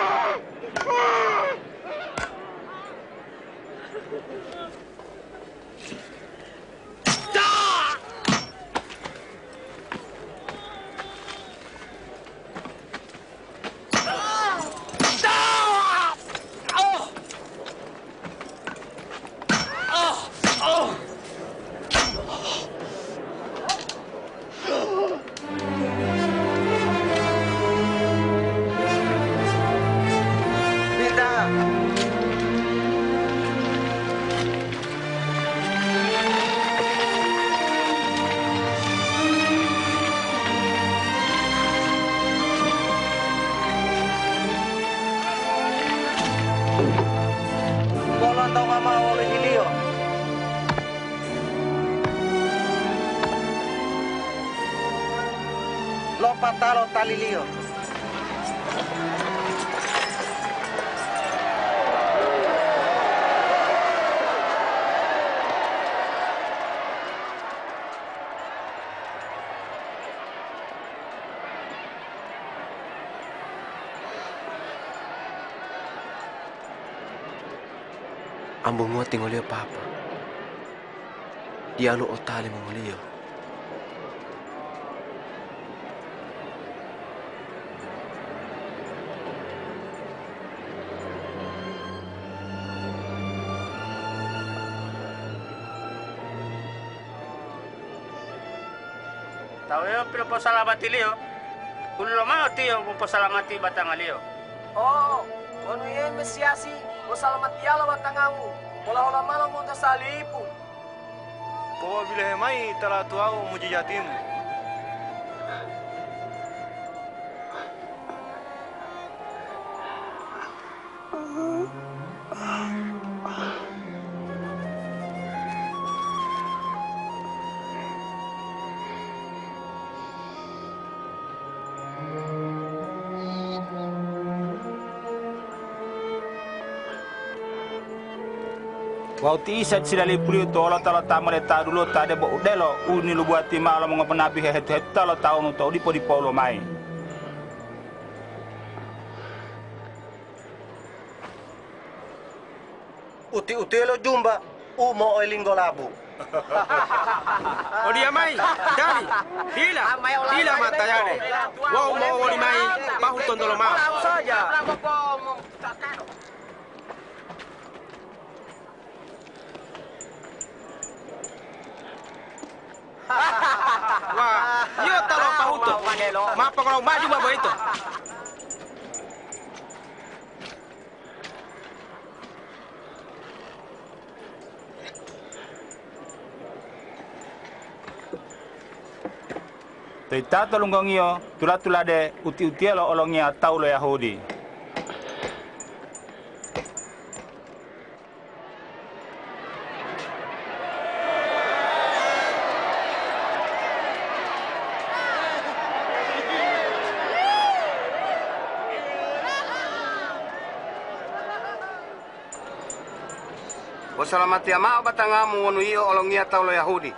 Bolon tau mama oleh hilio. Lopa talo talilio. Ambo mo tingolio papa. Dia lo otale mongolio. Taweo pero pasalamati Leo. Kulo mau tiyo mo pasalamati batang Leo. Oh, ono yen mesiasi, wasalamat yalo batangamu. Wala wala malo mo ta salipu. Ko bile mai tala tuau mujijatim. Wau ti isa sila lipuli to ala tala tamale ta dulu ta de bo delo uni lu buati mala mo penabi het het tala tau no to di po di polo mai. Uti utelo jumba umo elingo labu. O dia mai, dali, dila, dila mata yale. Wau mo oli mai, bahu tondolo mau. Saja. Wah, yo talo pahuto. Mapa kalau maju babo itu. Tita tolong iyo, tula tula de uti uti lo olongnya tau lo Yahudi. Wasalamat ya mau batangamu wonu iyo olongnya tau lo Yahudi.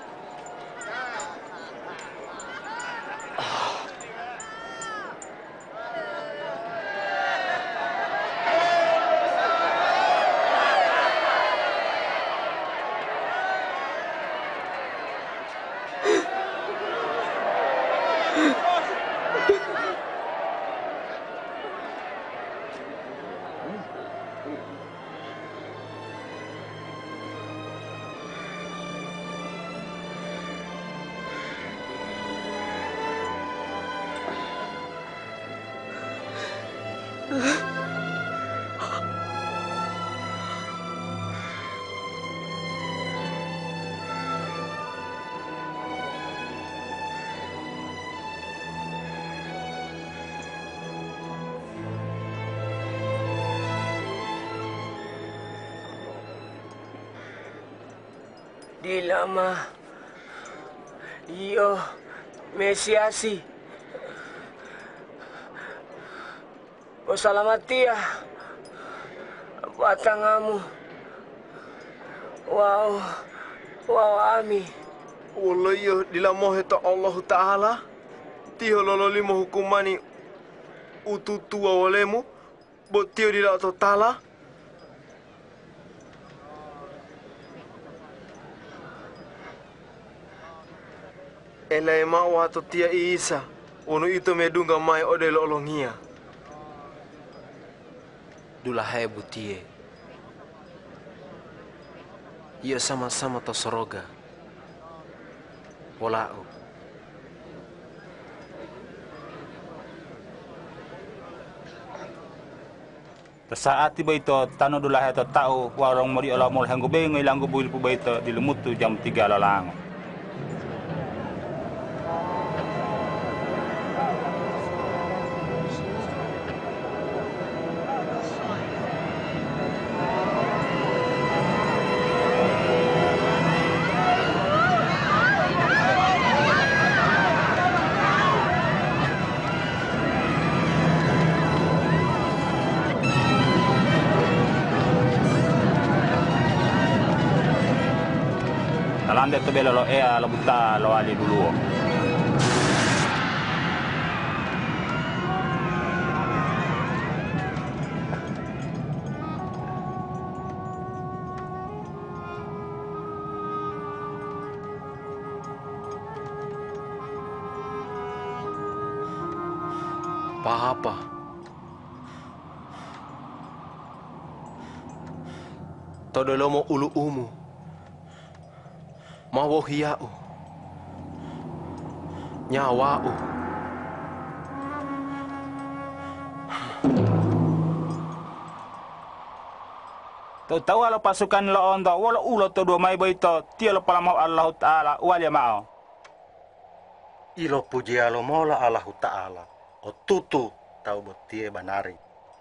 Dilama iyo mesiasi wasalamatia batangamu wow wow ami Wallahi dilamo heta Allah Ta'ala tiho lololi mo hukumani ututu awalemu, botio di la totala. Elai ma wato tia Isa, ono ito medunga mai ode lolongia. Dula hai butie. Ia sama-sama to soroga. Polau. Saat tiba itu tanu dula hai to tau warong mori ola mol hanggo bengo ilango buil pu baito di lemutu jam tiga lalang. Ande to belo lo ea lo butta lo ali dulu. Papa. Todo lomo ulu umu. Mawo hiyau, nyawau. Tahu tahu kalau pasukan lo ondo, walau ulo to dua mai baito, tiada pala mau Allah Taala, wali mau. Ilo puji alo mola Allah Taala, o tutu tahu botie banari.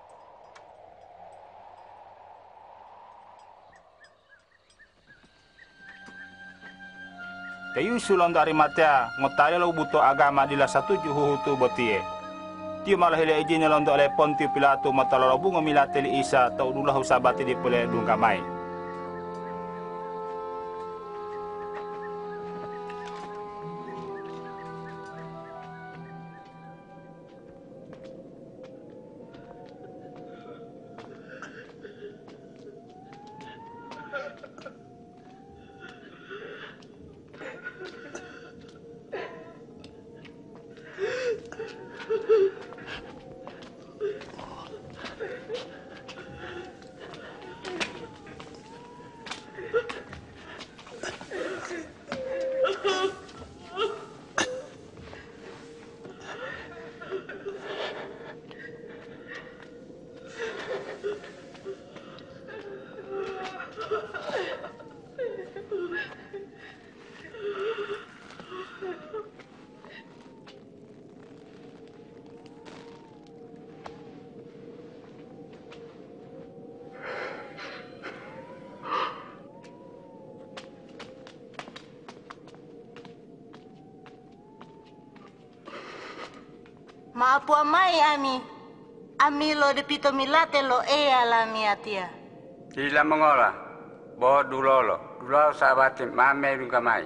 Kayu sulon dari matea, ngotale lo buto agama di la satu juhu tu botie. Tio malah hele ijin londo oleh Pontius Pilatus matalo bungo milateli Isa tau dulah usabati di pole dungkamai. Maapu amai ami. Ami lo de pito milate lo ea la mia tia. Ila mengola. Bo dulolo. Dulolo sahabatin mame dungamai.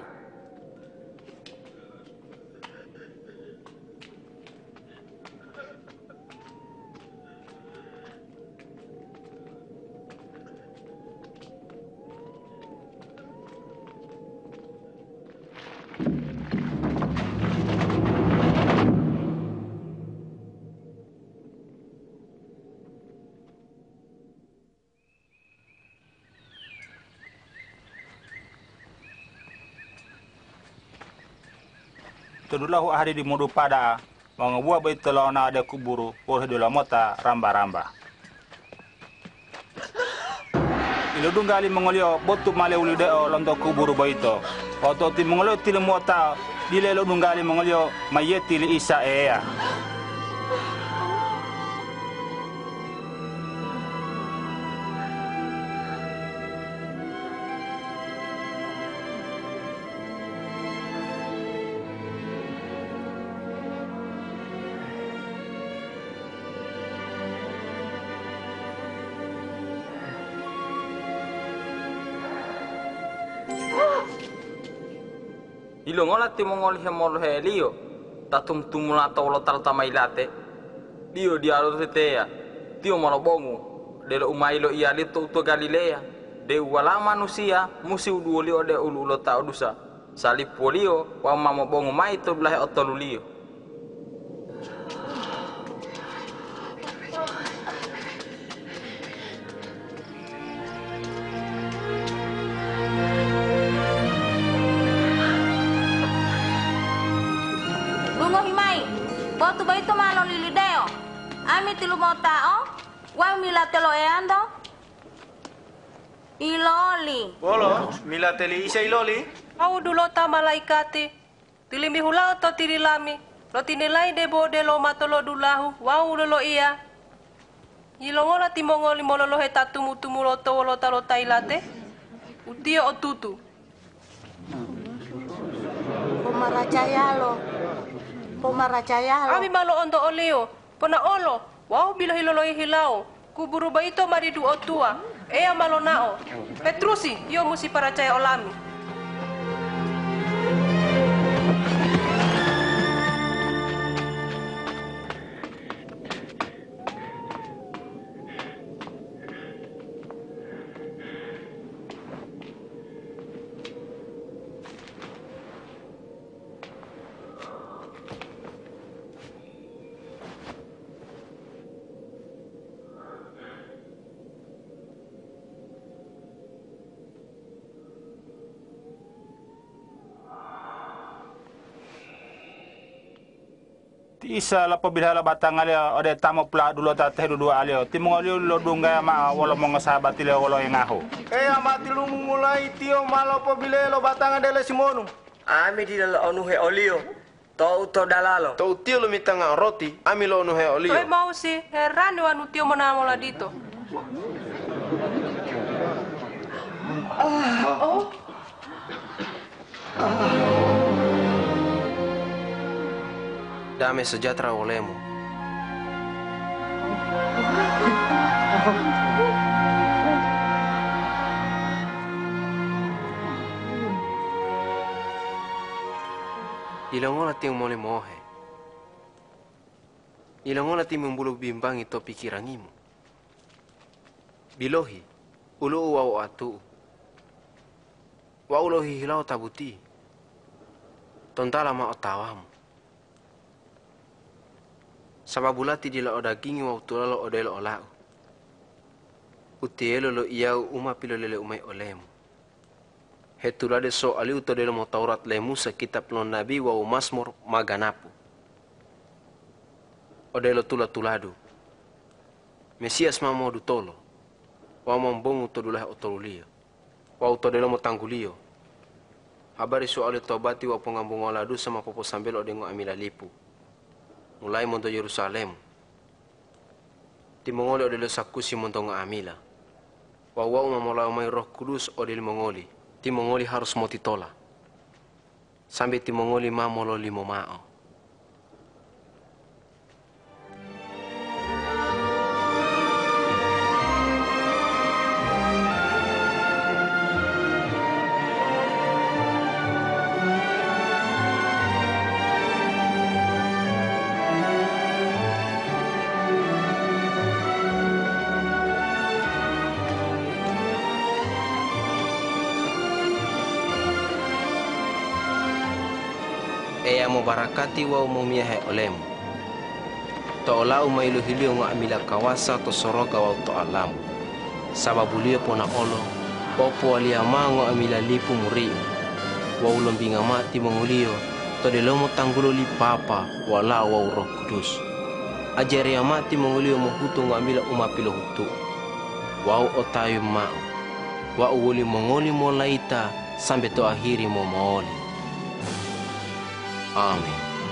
Tudulahu ahadi di mudu pada mengebuat baito lawana ada kuburu boleh dula mota ramba-ramba. Iludung gali mengolio botu male ulideo londo kuburu baito. Oto ti mengolio ti lemota dile iludung gali mengolio mayeti li Isa ea. Ilo ngola ti mongol he mol he lio tatum tumula tolo tal tamailate dio dia lo tetea tio malo bongu de lo umai lo ia lito to Galilea de wala manusia musi uduolio de ulu lo ta dusa salip polio wa mamo bongu mai to belah otolulio. Botu baito malo lilideo. Ami tilu mau tao. Wa mila telo eando. Iloli. Bolo, mila teli isa iloli. Au dulo ta malaikati. Tilimi hula to tirilami. Lo tinilai debo de lo matolo dulahu. Wau lo iya. Ilongola timongoli mololo heta tumu tumu lo to lo talo tailate. Utio otutu. Pemaracaya lo. Pemaracaya lo. Ami malo ondo oleo. Pona olo. Wau bilo hiloloi hilau. Kuburu baito maridu otua. Ea malo nao. Petrusi, yo musi paracaya olami. Isa la pabila batang alia ode tamo pla dulu ta teh dulu alio timongolio lo dunga ma wala monga sahabat ile wala ngaho eh amati lu mulai tio malo pabila lo batang adele simonu ami di lo onu he olio to to dalalo to tio lo mitanga roti ami lo onu he olio Oi mau si herani wanu tio mana mola dito Ah, oh. Damai sejahtera olehmu. Ilongola ting mole mohe. Ilongola ting membulu bimbang itu pikirangimu. Bilohi, ulu wau atu. Wau lohi hilau tabuti. Tontala ma otawamu. Sababulati di lo dagingi wa utulalo odelo olau. Utielo lo iau uma pilo lele umai olemu. Hetulade so ali utodelo mo Taurat lemu sa kitab non nabi wa umasmur maganapu. Odelo tula tuladu. Mesias mamo du tolo. Wa mambongu todulah otolulio. Wa utodelo mo tanggulio. Habari so ali tobati wa pengambung oladu sama popo sambel odengo amila lipu. Mulai monto Yerusalem. Timongoli odele sakusi monto amila. Wawa mamola umai Roh Kudus odele mongoli. Timongoli harus motitola. Sampai timongoli mamolo limo mao. Ea mo barakati wa umumiahe olemu. To olau mailu hilio nga amila kawasa to soroga wa to alamu. Sababulio pona olo, popo aliama nga amila lipu muri. Wa ulombinga mati mongulio, to delomo tanggulo li papa wala wa Roh Kudus. Ajari amati mongulio mohuto nga amila umapilo hutu. Wa otayu ma. Wa uwoli mongoli mo laita sampai to akhiri mo maoli. Amin.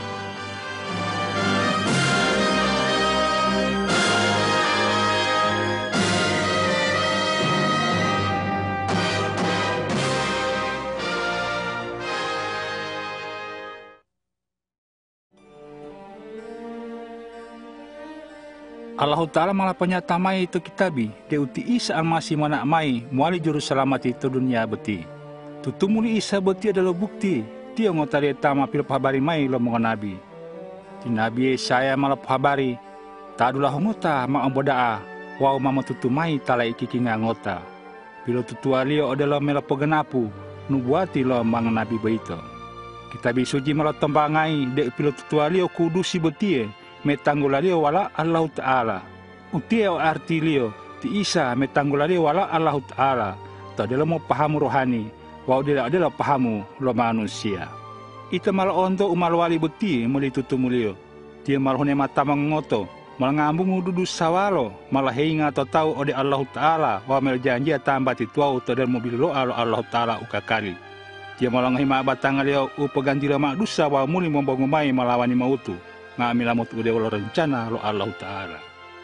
Allah Ta'ala malah penyata mai itu kitabi de uti Isa almasih mana mai muali juru selamat itu dunia beti. Tutumuli Isa beti adalah bukti. Dia ngotari tama pil habari mai lo mga nabi. Ti nabi saya malah habari Tak adulah ngota ma ambodaa wau mama tutumai talai kiki ngota. Bilo tutua lio adalah mela pegenapu nubuati lo mang nabi baito. Kita bisuji malah tembangai dek pilo tutua lio kudusi betie metanggula lio wala Allah Ta'ala. Utie o arti lio ti isa metanggula lio wala Allah Ta'ala. Tak adalah mau pahamu rohani wau dia adalah pahamu lo manusia. Ita malah onto umal wali betie muli tutumu lio. Dia malah hone mata mengoto malah ngambung dudu sawalo malah hinga atau tahu ode Allah Ta'ala wa mel janji tambah tituau tadal mobil lo Allah Ta'ala ukakali. Dia malah ngahima batang liau upeganti lama dusa wa muli membongomai malawani mautu ngamila mautu ude wala rencana lo Allah Ta'ala.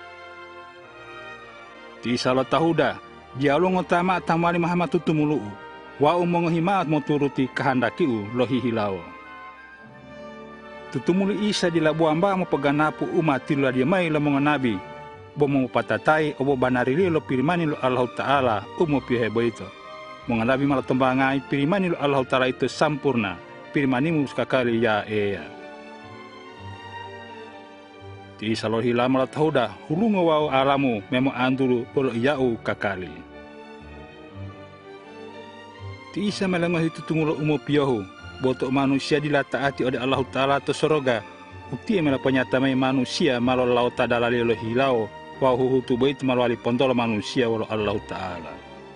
Ti salo tahuda dia lo ngotama tamali Muhammad tutumulu wa umongohimaat mau turuti kehandakiu lo hihilao. Tutumuli Isa di labuamba mo paganapu umat tila dia mai lamongan nabi. Bo mo patatai obo banarili lo pirimani lo Allah Ta'ala umo pihe boito. Mga nabi malah tembangai pirimani lo Allah Ta'ala itu sampurna. Pirimanimu sekali ya ea. Ti Isa lo hila malah tahuda hulungo wau alamu memo anduru polo iau kakali. Ti Isa malah itu tungulo umo piyohu. Botok manusia dilataati oleh Allah Ta'ala atau soroga. Uti mela penyatamai manusia malo lau tadalali lo hilau. Wa huhutu bait malo ali pondolo manusia walo Allah Ta'ala.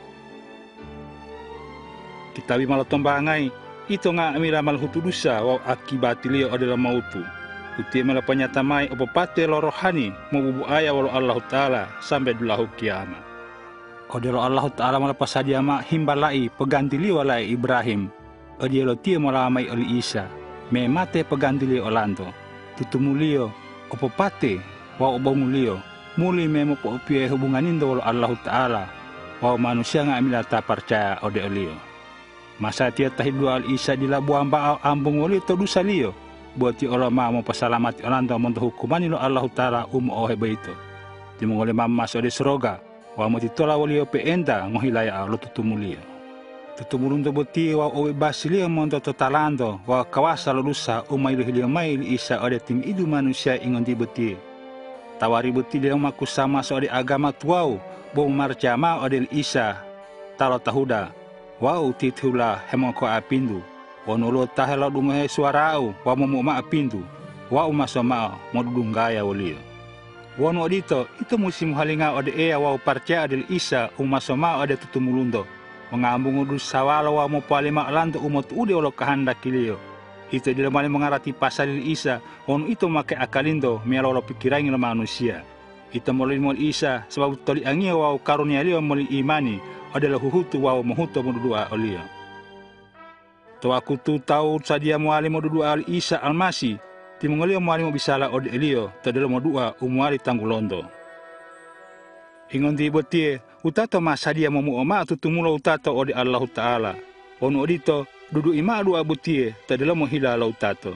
Kitabi malo tombangai. Ito nga amila mal hutu dusa wa akibatilio adalah mautu. Uti mela penyatamai opopate lo rohani. Mabubu aya walo Allah Ta'ala sampai dulahu kiamat. Odelo Allah Ta'ala melepas hadiah mak himbalai peganti liwalai Ibrahim. Odia lo tia molamai oli Isa, me mate peganti li olanto. Tutumulio, opo pate, wa obomulio, muli memo po opie hubunganindo lo Allah Ta'ala, wa manusia nga amila ta percaya ode olio. Masa tia tahidua al Isa di labuamba ambung oli to dusa lio, buat ti olama mo pasalamati olanto monto hukumani lo Allah Ta'ala umo ohe baito. Ti mongole mamas ode seroga, wa mo titola olio pe enda ngohilaya lo tutumulio. Tutumulunto boti wa owe basilio monto totalando wa kawasa lulusa umay hilio may Isa ode tim idu manusia ingon di boti. Tawari boti dia maku sama so ode agama tuau bo marjama ode Isa talo tahuda. Wau tithula hemoko apindu. Wonulo tahelo dungohe suarau wa momoma apindu. Wa umasoma modunggaya wolio. Wonu odito itu musim halinga ode ea wau parcaya ode Isa umasoma ode tutumulundo. Mengambung udus sawalo wa mo palima lanto umot ude olo kahandak kilio. Itu dia mali mengarati pasal Isa, onu itu make akalindo mialo lo pikirangi lo manusia. Itu molin mol Isa sebab toli angia wa karunia lio moli imani adalah huhutu wa mohuto modudua olio. To aku tu tahu sadia muali modudua al Isa almasi, timongolio muali mo bisala ode elio, tadelo modua umuali tanggulondo. Ingon di botie utato masadia momu oma tutumulo utato ode Allah Ta'ala. Ono odito dudu ima dua butie tadela mohila la utato.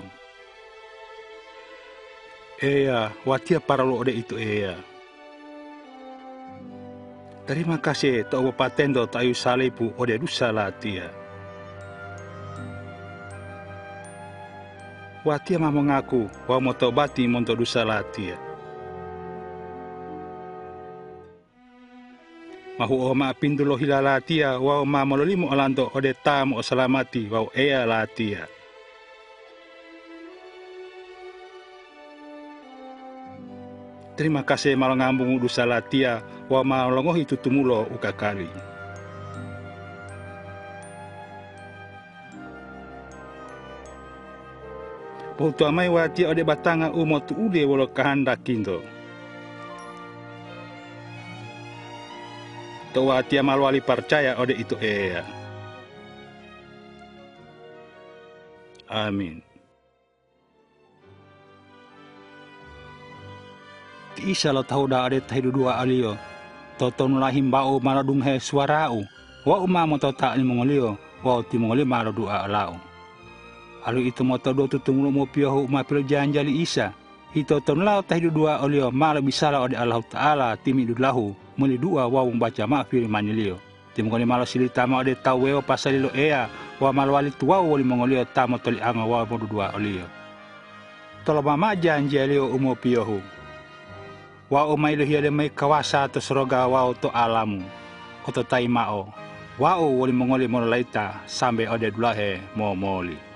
Eya watia paralo ode itu eya. Terima kasih to patendo tayu salepu ode dusa latia. Watia mah mengaku wa motobati monto dusa latia. Mahu oma pindulo hilalatia wa ma malolimo olanto ode tamo salamati wa ea latia. Terima kasih malangambung dusa latia wa malongohi tutumulo ukakali. Pautu amai watia ode batanga umotu ude wolo kahandak kindo. Towa tia malwali percaya ode itu ea. Amin. Ti Isa lo tahu da ade tahidu dua alio. Toton lahim bau maladung he suarau. Wa umma moto tak ni mongolio. Wa ti mongolio malo dua alau. Alu itu moto do tutungulu mo piohu ma pil janjali Isa. Ito ton lao tahidu dua alio malo bisala ode Allah Ta'ala timi dulahu. Muli dua wawung baca ma firman lio. Timongoli malo sili tama ode taweo pasal lo ea wa malwali tuwa wali mongolio tama toli anga wa modu dua olio. Tolo mama janji lio umo piohu. Wao mai lo hiade mai kawasa to soroga wao to alamu. Oto tai mao. Wao wali mongoli mo laita sambe ode dulahe mo moli.